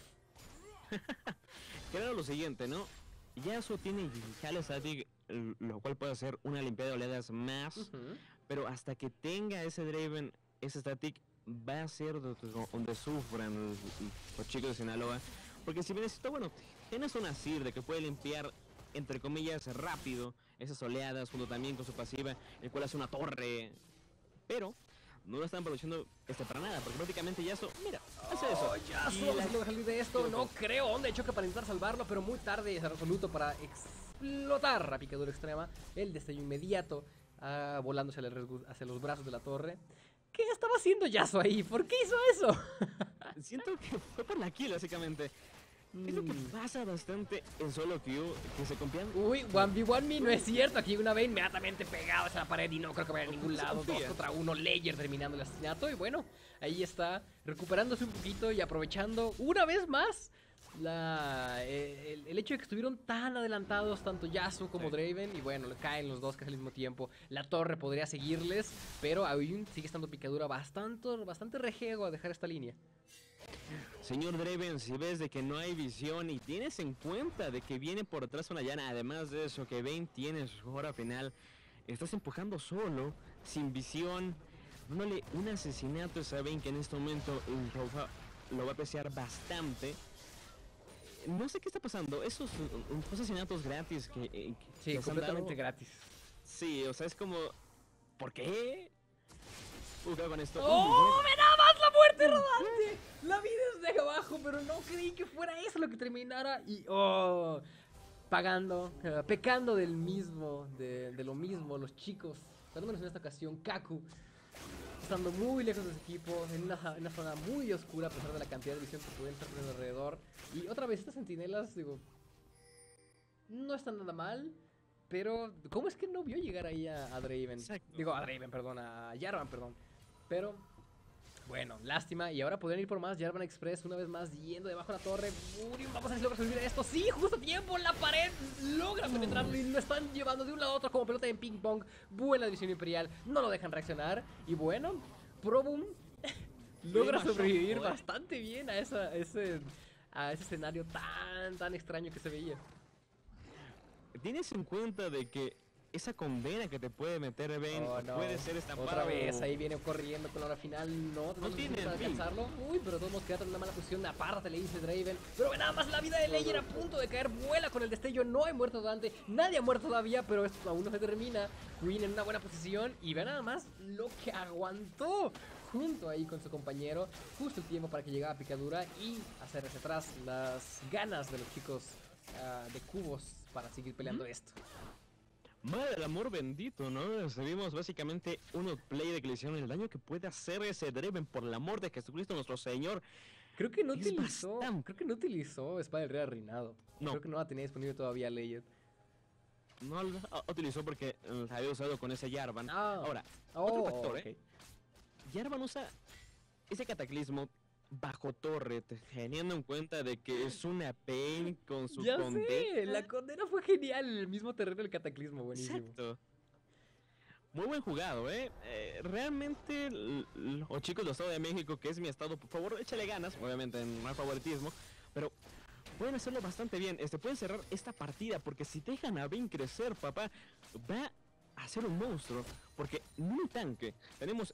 Claro, lo siguiente, ¿no? Yasuo tiene Jale Static, lo cual puede hacer una limpieza de oleadas más, pero hasta que tenga ese Draven, ese Static, va a ser donde sufran los chicos de Sinaloa, Porque si bien esto, bueno, tienes una Sir de que puede limpiar, entre comillas, rápido esas oleadas, junto también con su pasiva, el cual hace una torre, pero no lo están aprovechando para nada, porque prácticamente Yasuo, mira, hace eso. Yasuo, vamos a salir de esto, no creo, de hecho que para intentar salvarlo, pero muy tarde es resoluto para explotar a picadura extrema, el destello inmediato, volándose hacia los brazos de la torre. ¿Qué estaba haciendo Yasuo ahí? ¿Por qué hizo eso? Siento que fue por la kill, básicamente. Es lo que pasa bastante en solo queue, que se confían. Uy, 1v1 me, no es cierto. Aquí una vez inmediatamente pegado a esa pared y no creo que vaya a ningún lado. 2 contra 1, Ledger terminando el asesinato. Y bueno, ahí está, recuperándose un poquito y aprovechando una vez más el hecho de que estuvieron tan adelantados tanto Yasuo como Draven. Y bueno, le caen los dos casi al mismo tiempo. La torre podría seguirles, pero aún sigue estando picadura bastante rejego a dejar esta línea. Señor Draven, si ves de que no hay visión y tienes en cuenta de que viene por atrás una llana, además de eso que Vayne tiene su hora final, estás empujando solo, sin visión, dándole un asesinato a esa Vayne que en este momento lo va a apreciar bastante. No sé qué está pasando, esos asesinatos gratis que sí, completamente gratis. Sí, o sea, es como, ¿por qué? Con esto. ¡Oh, me da más la muerte rodante! La vi desde abajo, pero no creí que fuera eso lo que terminara. Y, pecando de lo mismo, los chicos, al menos en esta ocasión, Kaku, estando muy lejos de su equipo, en una zona muy oscura, a pesar de la cantidad de visión que pueden estar teniendo alrededor. Y otra vez, estas centinelas, digo, no están nada mal. Pero, ¿cómo es que no vio llegar ahí a Draven? Exacto. Digo, a Draven, perdón, a Jarvan, perdón. Pero, bueno, lástima. Y ahora podrían ir por más. Jarvan Express una vez más yendo debajo de la torre. Vamos a ver si logra sobrevivir a esto. Sí, justo a tiempo. La pared logra penetrarlo y lo están llevando de un lado a otro como pelota en ping pong. Buena división imperial. No lo dejan reaccionar. Y bueno, Proboom logra sobrevivir bastante bien a ese escenario tan extraño que se veía. ¿Tienes en cuenta de que esa condena que te puede meter Vayne puede ser estampada? Otra vez, ahí viene corriendo con la hora final. No tiene para alcanzarlo. Uy, pero todos nos quedan en una mala posición. Aparte le dice Draven. Pero ve nada más la vida de Ledger a punto de caer. Vuela con el destello. No hay muerto Dante. Nadie ha muerto todavía, pero esto aún no se termina. Queen en una buena posición. Y ve nada más lo que aguantó junto ahí con su compañero. Justo el tiempo para que llegara a picadura y hacer hacia atrás las ganas de los chicos de cubos para seguir peleando esto. Madre del amor bendito, ¿no? Recibimos básicamente un play de que le hicieron el daño que puede hacer ese Draven por el amor de Jesucristo nuestro Señor. Creo que no utilizó Espada del Rey Arruinado. No. Creo que no la tenía disponible todavía Ledger. No la utilizó porque la había usado con ese Jarvan. Ahora, otro factor, okay. Jarvan usa ese cataclismo bajo torre, teniendo en cuenta de que es una Pain con su condena. Sé, la condena fue genial en el mismo terreno del cataclismo, buenísimo. Exacto. Muy buen jugado, realmente los chicos del Estado de México, que es mi estado, por favor, échale ganas, obviamente no hay favoritismo, pero pueden hacerlo bastante bien. Pueden cerrar esta partida, porque si dejan a Vayne crecer, papá, va a ser un monstruo, porque no hay tanque. Tenemos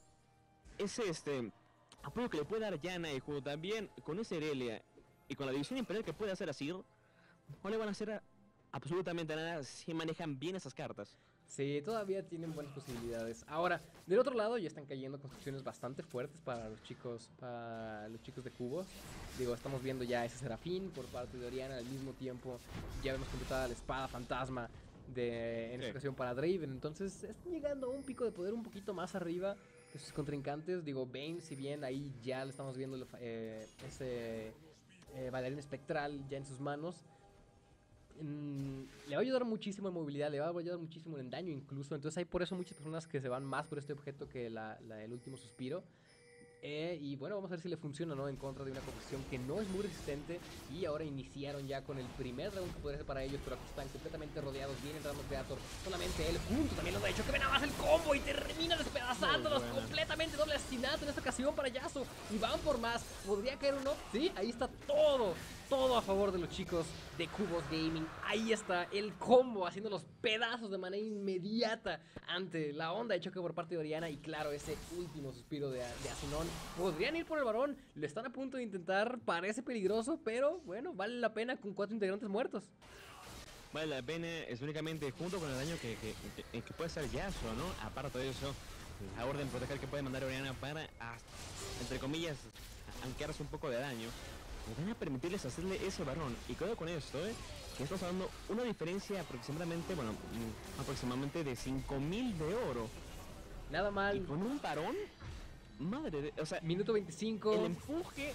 ese apoyo que le puede dar Yana, y junto también con ese Irelia y con la división imperial que puede hacer así, no le van a hacer absolutamente nada si manejan bien esas cartas. Sí, todavía tienen buenas posibilidades. Ahora, del otro lado ya están cayendo construcciones bastante fuertes para los chicos de cubos. Digo, estamos viendo ya ese Serafín por parte de Oriana. Al mismo tiempo ya vemos completada la espada fantasma en esta ocasión para Draven. Entonces están llegando a un pico de poder un poquito más arriba que sus contrincantes. Digo, Vayne, si bien ahí ya le estamos viendo ese bailarín espectral ya en sus manos, le va a ayudar muchísimo en movilidad, le va a ayudar muchísimo en daño incluso. Entonces hay por eso muchas personas que se van más por este objeto que el último suspiro. Y bueno, vamos a ver si le funciona, ¿no? En contra de una composición que no es muy resistente. Y ahora iniciaron ya con el primer dragón que podría ser para ellos, pero aquí están completamente rodeados. Viene Ramos Creator, solamente él junto también lo ha hecho. Que ven nada más el combo y termina despedazándolos completamente. Doble asesinato en esta ocasión para Yasuo. Y van por más. ¿Podría caer uno? Sí, ahí está todo a favor de los chicos de Cubos Gaming. Ahí está el combo, haciendo los pedazos de manera inmediata ante la onda de choque por parte de Oriana. Y claro, ese último suspiro de Asinón podrían ir por el varón, lo están a punto de intentar, parece peligroso, pero bueno, vale la pena con 4 integrantes muertos. Vale la pena, es únicamente junto con el daño que puede hacer Yasuo, ¿no? Aparte de eso, la orden proteger que puede mandar Oriana para, entre comillas, anquearse un poco de daño. Van a permitirles hacerle ese varón. Y cuidado con esto, que estamos hablando una diferencia aproximadamente, bueno, aproximadamente de 5000 de oro. Nada mal. Y con un varón, madre de, o sea, minuto 25. El empuje.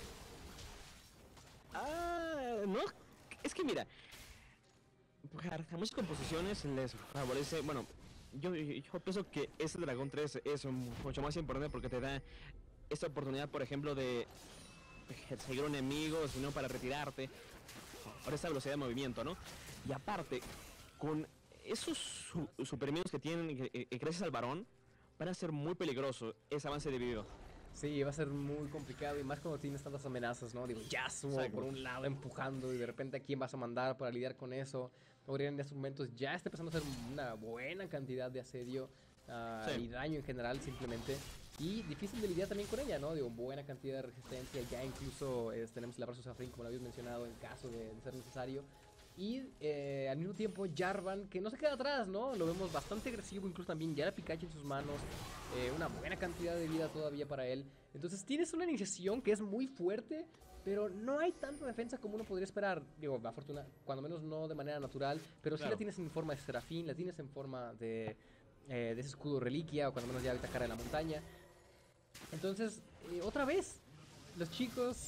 No, es que mira, a muchas composiciones les favorece, bueno, yo pienso que ese Dragón 3 es mucho más importante porque te da esta oportunidad, por ejemplo, de seguir un enemigo, sino para retirarte, por esta velocidad de movimiento, ¿no? Y aparte, con esos superminions que tienen, gracias al varón, van a ser muy peligroso ese avance de video. Sí, va a ser muy complicado y más cuando tienes tantas amenazas, ¿no? Digo, Yasuo por un lado empujando y de repente a quién vas a mandar para lidiar con eso. Oriana en estos momentos ya está empezando a hacer una buena cantidad de asedio y daño en general simplemente. Y difícil de lidiar también con ella, ¿no? Digo, buena cantidad de resistencia, ya incluso tenemos el abrazo Zafrin, como lo habías mencionado, en caso de ser necesario. Y al mismo tiempo Jarvan, que no se queda atrás, ¿no? Lo vemos bastante agresivo, incluso también ya la Pikachu en sus manos, una buena cantidad de vida todavía para él. Entonces tienes una iniciación que es muy fuerte, pero no hay tanta defensa como uno podría esperar. Digo, la fortuna, cuando menos no de manera natural, pero sí la tienes en forma de Serafín, la tienes en forma de ese escudo reliquia, o cuando menos ya ahorita cara de la montaña. Entonces, otra vez, los chicos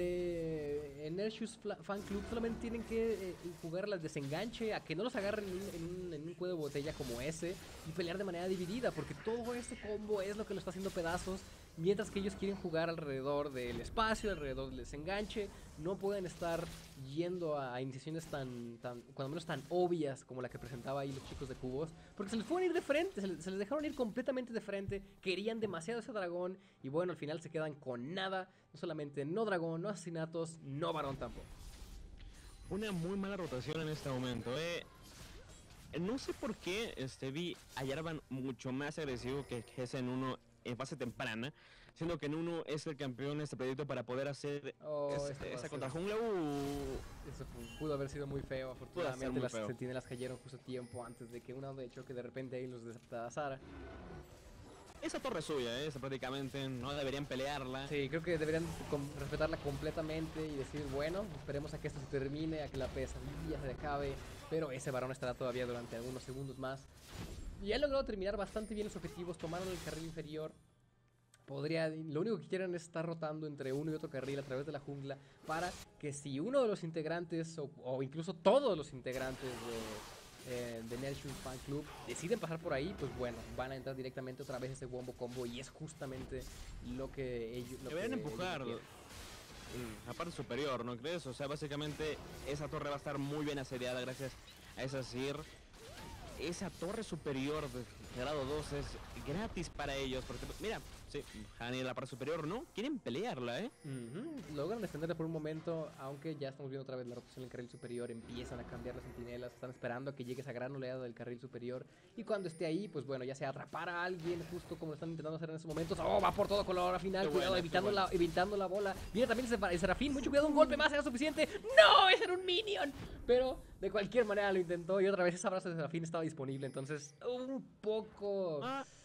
de Nertius Fan Club solamente tienen que jugar las desenganche, a que no los agarren en un cuello de botella como ese y pelear de manera dividida, porque todo este combo es lo que lo está haciendo pedazos, mientras que ellos quieren jugar alrededor del espacio, alrededor del desenganche. No pueden estar yendo a iniciaciones cuando menos tan obvias como la que presentaba ahí los chicos de Cubos, porque se les fueron ir de frente, se les dejaron ir completamente de frente, querían demasiado ese dragón y bueno, al final se quedan con nada, no solamente no dragón, no asesinatos, no varón tampoco. Una muy mala rotación en este momento, No sé por qué vi a Jarvan mucho más agresivo que ese en uno en fase temprana, siendo que en uno es el campeón este proyecto para poder hacer esa contra jungla. Eso pudo haber sido muy feo, afortunadamente las sentinelas cayeron justo a tiempo antes de que una de hecho que de repente ahí los desatazara. Esa torre es suya, esa prácticamente no deberían pelearla. Sí, creo que deberían respetarla completamente y decir, bueno, esperemos a que esto se termine, a que la pesadilla se acabe, pero ese varón estará todavía durante algunos segundos más. Y ha logrado terminar bastante bien los objetivos, tomaron el carril inferior. Lo único que quieren es estar rotando entre uno y otro carril a través de la jungla para que si uno de los integrantes o incluso todos los integrantes de Nertius Fan Club deciden pasar por ahí, pues bueno, van a entrar directamente otra vez ese wombo combo y es justamente lo que ellos deberían empujar la parte superior, ¿no crees? O sea, básicamente esa torre va a estar muy bien asediada gracias a esa Sir. Esa torre superior de grado 2 es gratis para ellos, porque mira, sí, Hani la parte superior no quieren pelearla, Logran defenderla por un momento, aunque ya estamos viendo otra vez la rotación del carril superior, empiezan a cambiar las centinelas, están esperando a que llegue esa gran oleada del carril superior, y cuando esté ahí, pues bueno, ya sea atrapar a alguien, justo como lo están intentando hacer en estos momentos. ¡Oh, va por todo con la hora final! Cuidado, evitando la bola. Viene también el Serafín, mucho cuidado, un golpe más era suficiente. ¡No! ¡Ese era un minion! Pero de cualquier manera lo intentó, y otra vez ese abrazo de Serafín estaba disponible, entonces un poco...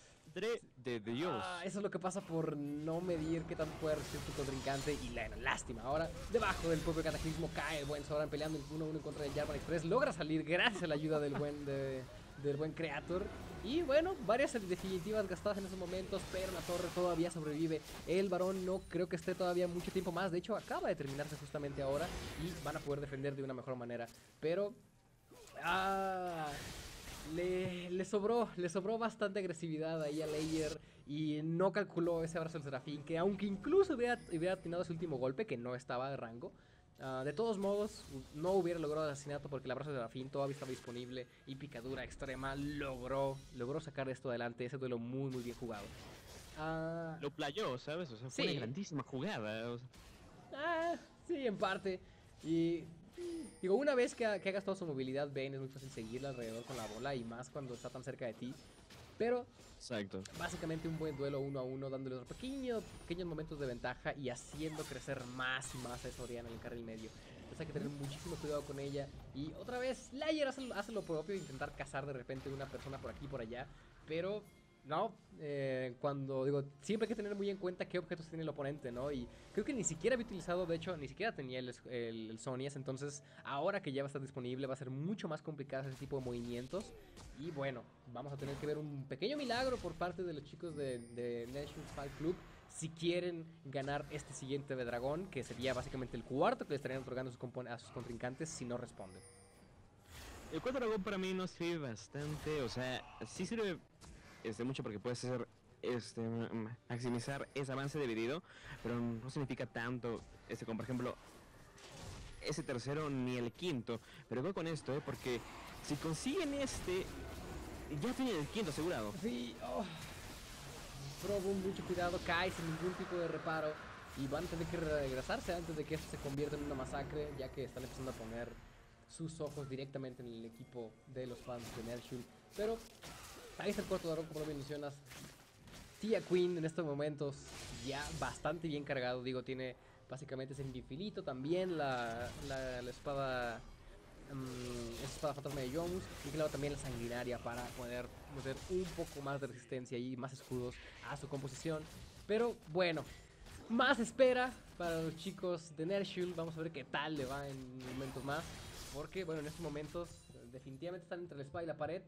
de Dios. Eso es lo que pasa por no medir qué tanto puede resistir tu contrincante. Y la lástima. Ahora, debajo del propio cataclismo cae el buen Soran peleando en 1-1 en contra de Jarvan Express. Logra salir gracias a la ayuda del buen Creator. Y bueno, varias definitivas gastadas en esos momentos, pero la torre todavía sobrevive. El varón no creo que esté todavía mucho tiempo más. De hecho, acaba de terminarse justamente ahora y van a poder defender de una mejor manera. Pero... Le sobró bastante agresividad ahí a Layer y no calculó ese abrazo del Serafín, que aunque incluso hubiera atinado ese último golpe, que no estaba de rango, de todos modos no hubiera logrado el asesinato porque el abrazo del Serafín todavía estaba disponible y picadura extrema logró sacar esto adelante. Ese duelo muy muy bien jugado. Lo playó, ¿sabes? O sea, fue una grandísima jugada. Sí, en parte. Y... digo, una vez que ha gastado su movilidad, Vayne es muy fácil seguirla alrededor con la bola y más cuando está tan cerca de ti. Pero Exacto. básicamente un buen duelo 1-1, dándole otros pequeños momentos de ventaja y haciendo crecer más y más a esa Orianna en el carril medio. Entonces hay que tener muchísimo cuidado con ella. Y otra vez, Layer hace lo propio, intentar cazar de repente una persona por aquí y por allá. Pero no, cuando digo, siempre hay que tener muy en cuenta qué objetos tiene el oponente, ¿no? Y creo que ni siquiera había utilizado, de hecho, ni siquiera tenía el Sonias. Entonces, ahora que ya va a estar disponible, va a ser mucho más complicado ese tipo de movimientos. Y bueno, vamos a tener que ver un pequeño milagro por parte de los chicos de National Fight Club si quieren ganar este siguiente de dragón, que sería básicamente el cuarto que le estarían otorgando a sus contrincantes si no responden. El cuarto dragón para mí no sirve bastante, o sea, sí sirve mucho porque puedes hacer maximizar ese avance dividido, pero no significa tanto, como por ejemplo ese tercero ni el quinto. Pero voy con esto, porque si consiguen ya tienen el quinto asegurado. Sí, Probo, mucho cuidado, cae sin ningún tipo de reparo y van a tener que regresarse antes de que esto se convierta en una masacre, ya que están empezando a poner sus ojos directamente en el equipo de los fans de Nershul. Pero ahí está el cuarto dragón, como lo mencionas. Tia Queen en estos momentos ya bastante bien cargado, digo, tiene básicamente ese infinito, también la espada, esa espada fantasma de Jones, y claro, también la sanguinaria para poder meter un poco más de resistencia y más escudos a su composición. Pero bueno, más espera para los chicos de Nershul. Vamos a ver qué tal le va en momentos más, porque bueno, en estos momentos definitivamente están entre la espada y la pared.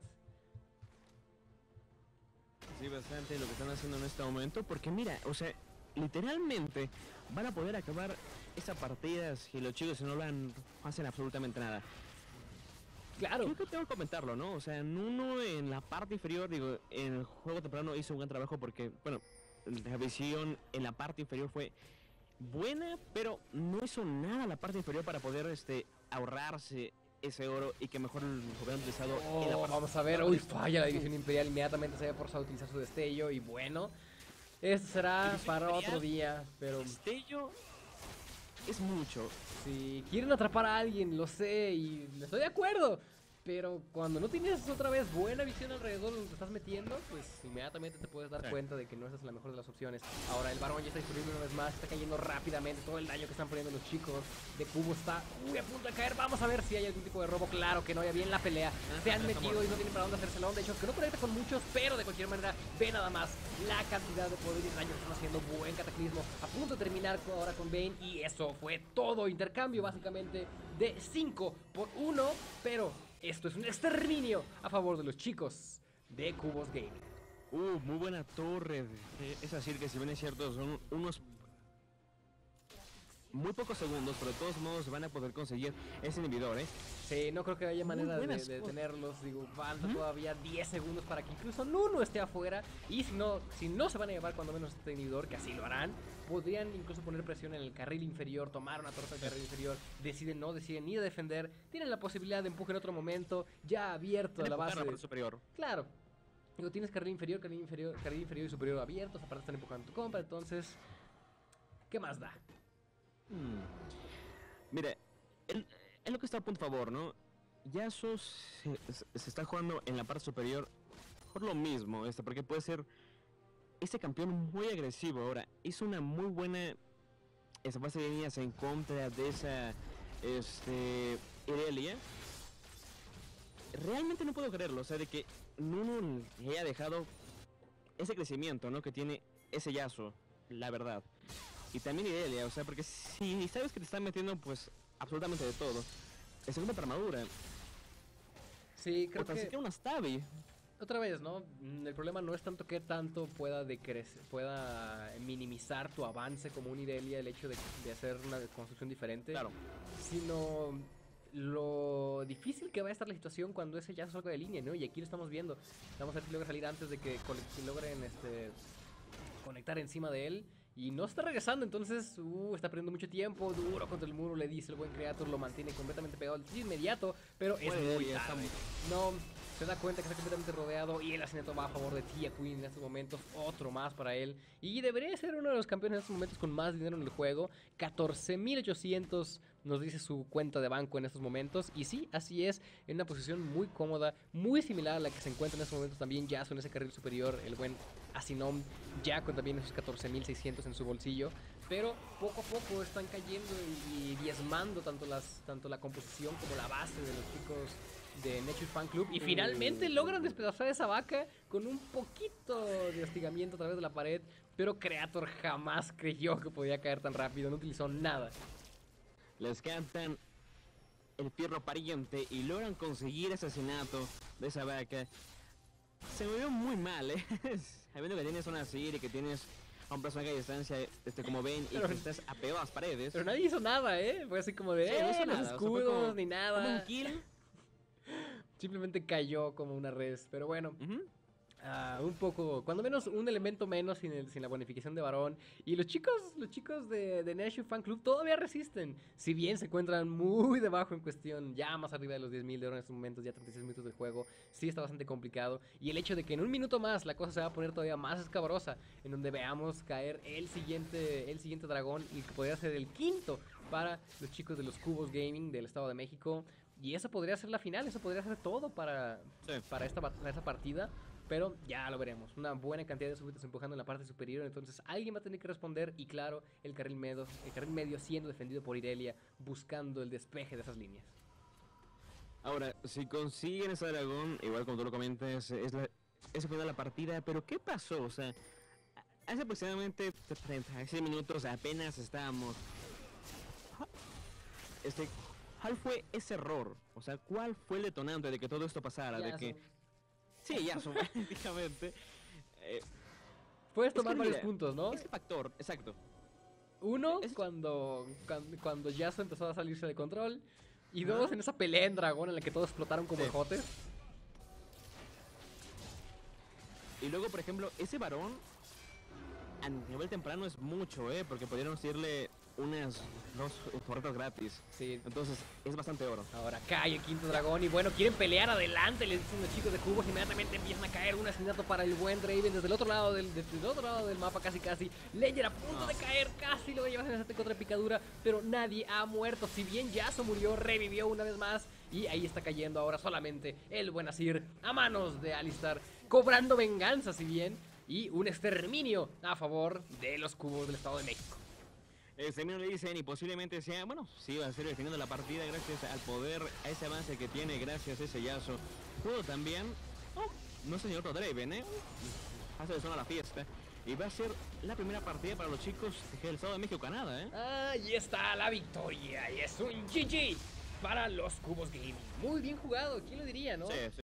Sí, bastante lo que están haciendo en este momento, porque mira, o sea, literalmente van a poder acabar esa partida si los chicos no hacen absolutamente nada. Claro. Creo que tengo que comentarlo, ¿no? O sea, Nuno en la parte inferior, digo, en el juego temprano hizo un buen trabajo porque, bueno, la visión en la parte inferior fue buena, pero no hizo nada en la parte inferior para poder ahorrarse ese oro y que mejor lo hubieran utilizado en la parte. Vamos a ver, uy, falla la división imperial, inmediatamente se había forzado a utilizar su destello y bueno, esto será para otro día, pero destello es mucho. si quieren atrapar a alguien, lo sé y estoy de acuerdo, pero cuando no tienes otra vez buena visión alrededor de donde te estás metiendo, pues inmediatamente te puedes dar cuenta de que no esa es la mejor de las opciones. Ahora el varón ya está disponible una vez más, está cayendo rápidamente, todo el daño que están poniendo los chicos de cubo está a punto de caer. Vamos a ver si hay algún tipo de robo. Claro que no, ya bien la pelea, se han metido y no tienen para dónde hacérselo. De hecho, que no conecta con muchos, pero de cualquier manera ve nada más la cantidad de poder y daño que están haciendo. Buen cataclismo, a punto de terminar ahora con Bane, y eso fue todo. Intercambio básicamente de 5 por 1, pero esto es un exterminio a favor de los chicos de Cubos Gaming. Muy buena torre. Es decir, que si bien es cierto, son unos muy pocos segundos, pero de todos modos van a poder conseguir ese inhibidor, Sí, no creo que haya manera de tenerlos. Digo, falta todavía 10 segundos para que incluso Nuno esté afuera. Y si no se van a llevar cuando menos este inhibidor, que así lo harán, podrían incluso poner presión en el carril inferior, tomar una torre del carril inferior. Deciden ir a defender. Tienen la posibilidad de empuje en otro momento, ya abierto a la base. Superior. Claro. Digo, tienes carril inferior y superior abiertos. Aparte están empujando tu compra, entonces, ¿qué más da? Mire, es lo que está a punto favor, ¿no? Yasuo se está jugando en la parte superior por lo mismo, porque puede ser este campeón muy agresivo. Ahora, hizo una muy buena fase de líneas en contra de esa Irelia. Realmente no puedo creerlo, o sea, de que Nuno le haya dejado ese crecimiento, ¿no? Que tiene ese Yasuo, la verdad. Y también Irelia, o sea, porque si sabes que te están metiendo, pues, absolutamente de todo. Es segunda armadura. Sí, creo que... que una Stabby. Otra vez, ¿no? El problema no es tanto que tanto pueda minimizar tu avance como un Irelia, el hecho de hacer una construcción diferente. Claro. Sino lo difícil que va a estar la situación cuando ese ya salga de línea, ¿no? Y aquí lo estamos viendo. Vamos a ver si logra salir antes de que logren conectar encima de él. Y no está regresando, entonces está perdiendo mucho tiempo. Duro contra el muro, le dice el buen Creator, lo mantiene completamente pegado al inmediato, pero es muy tarde. No, se da cuenta que está completamente rodeado y el asesinato va a favor de Tia Queen en estos momentos. Otro más para él. Y debería ser uno de los campeones en estos momentos con más dinero en el juego. 14.800 nos dice su cuenta de banco en estos momentos. Y sí, así es, en una posición muy cómoda, muy similar a la que se encuentra en estos momentos también Yasuo en ese carril superior, el buen Asinom, ya con también esos 14.600 en su bolsillo. Pero poco a poco están cayendo y diezmando tanto la composición como la base de los chicos de Nature Fan Club. Y finalmente logran despedazar esa vaca con un poquito de hostigamiento a través de la pared. Pero Creator jamás creyó que podía caer tan rápido, no utilizó nada. Les cantan el fierro pariente y logran conseguir asesinato de esa vaca. Se me vio muy mal, sabiendo que tienes una Siri, que tienes a un personaje a distancia, como ven, y que estás apegado a las paredes. Pero nadie hizo nada, fue así como de, no hizo los nada, escudos, o sea, como, ni nada. como un kill. Simplemente cayó como una res, pero bueno. Un poco, cuando menos un elemento menos sin la bonificación de varón. Y los chicos de Nashville Fan Club todavía resisten. Si bien se encuentran muy debajo en cuestión, ya más arriba de los 10.000 de oro en estos momentos, ya 36 minutos de juego, sí está bastante complicado. Y el hecho de que en un minuto más la cosa se va a poner todavía más escabrosa, en donde veamos caer el siguiente dragón y que podría ser el quinto para los chicos de los Cubos Gaming del Estado de México. Y eso podría ser la final, eso podría ser todo para esta partida. Pero ya lo veremos. Una buena cantidad de súbditos empujando en la parte superior. Entonces alguien va a tener que responder. Y claro, el carril medio siendo defendido por Irelia, buscando el despeje de esas líneas. Ahora, si consiguen ese dragón, igual como tú lo comentas, esa fue la partida. Pero ¿qué pasó? O sea, hace aproximadamente 36 minutos apenas estábamos... ¿Cuál fue ese error? O sea, ¿cuál fue el detonante de que todo esto pasara? Ya de que... Sí, ya, prácticamente. Puedes tomar varios puntos, ¿no? Ese factor, exacto. Uno, cuando Yasuo empezó a salirse de control. Y dos, en esa pelea en dragón en la que todos explotaron como ejotes. Y luego, por ejemplo, ese varón a nivel temprano es mucho, porque pudieron decirle unas 2 torretas gratis. Sí. Entonces es bastante oro. Ahora cae el quinto dragón y bueno, quieren pelear adelante, les dicen los chicos de Cubos. Inmediatamente empiezan a caer un asesinato para el buen Draven desde el otro lado del mapa, casi. Ledger a punto de caer, casi lo llevas en esa contra picadura, pero nadie ha muerto. Si bien Yasuo murió, revivió una vez más y ahí está cayendo ahora solamente el buen Azir a manos de Alistar, cobrando venganza, si bien, y un exterminio a favor de los Cubos del Estado de México. Mismo le dicen y posiblemente sea, bueno, sí va a ser definiendo la partida gracias al poder, a ese avance que tiene gracias a ese Yasuo. Pudo también, no señor otro Draven, hace de zona la fiesta. Y va a ser la primera partida para los chicos del Estado de México, Canadá, Ahí está la victoria y es un GG para los Cubos Gaming. Muy bien jugado, ¿quién lo diría, no? Sí.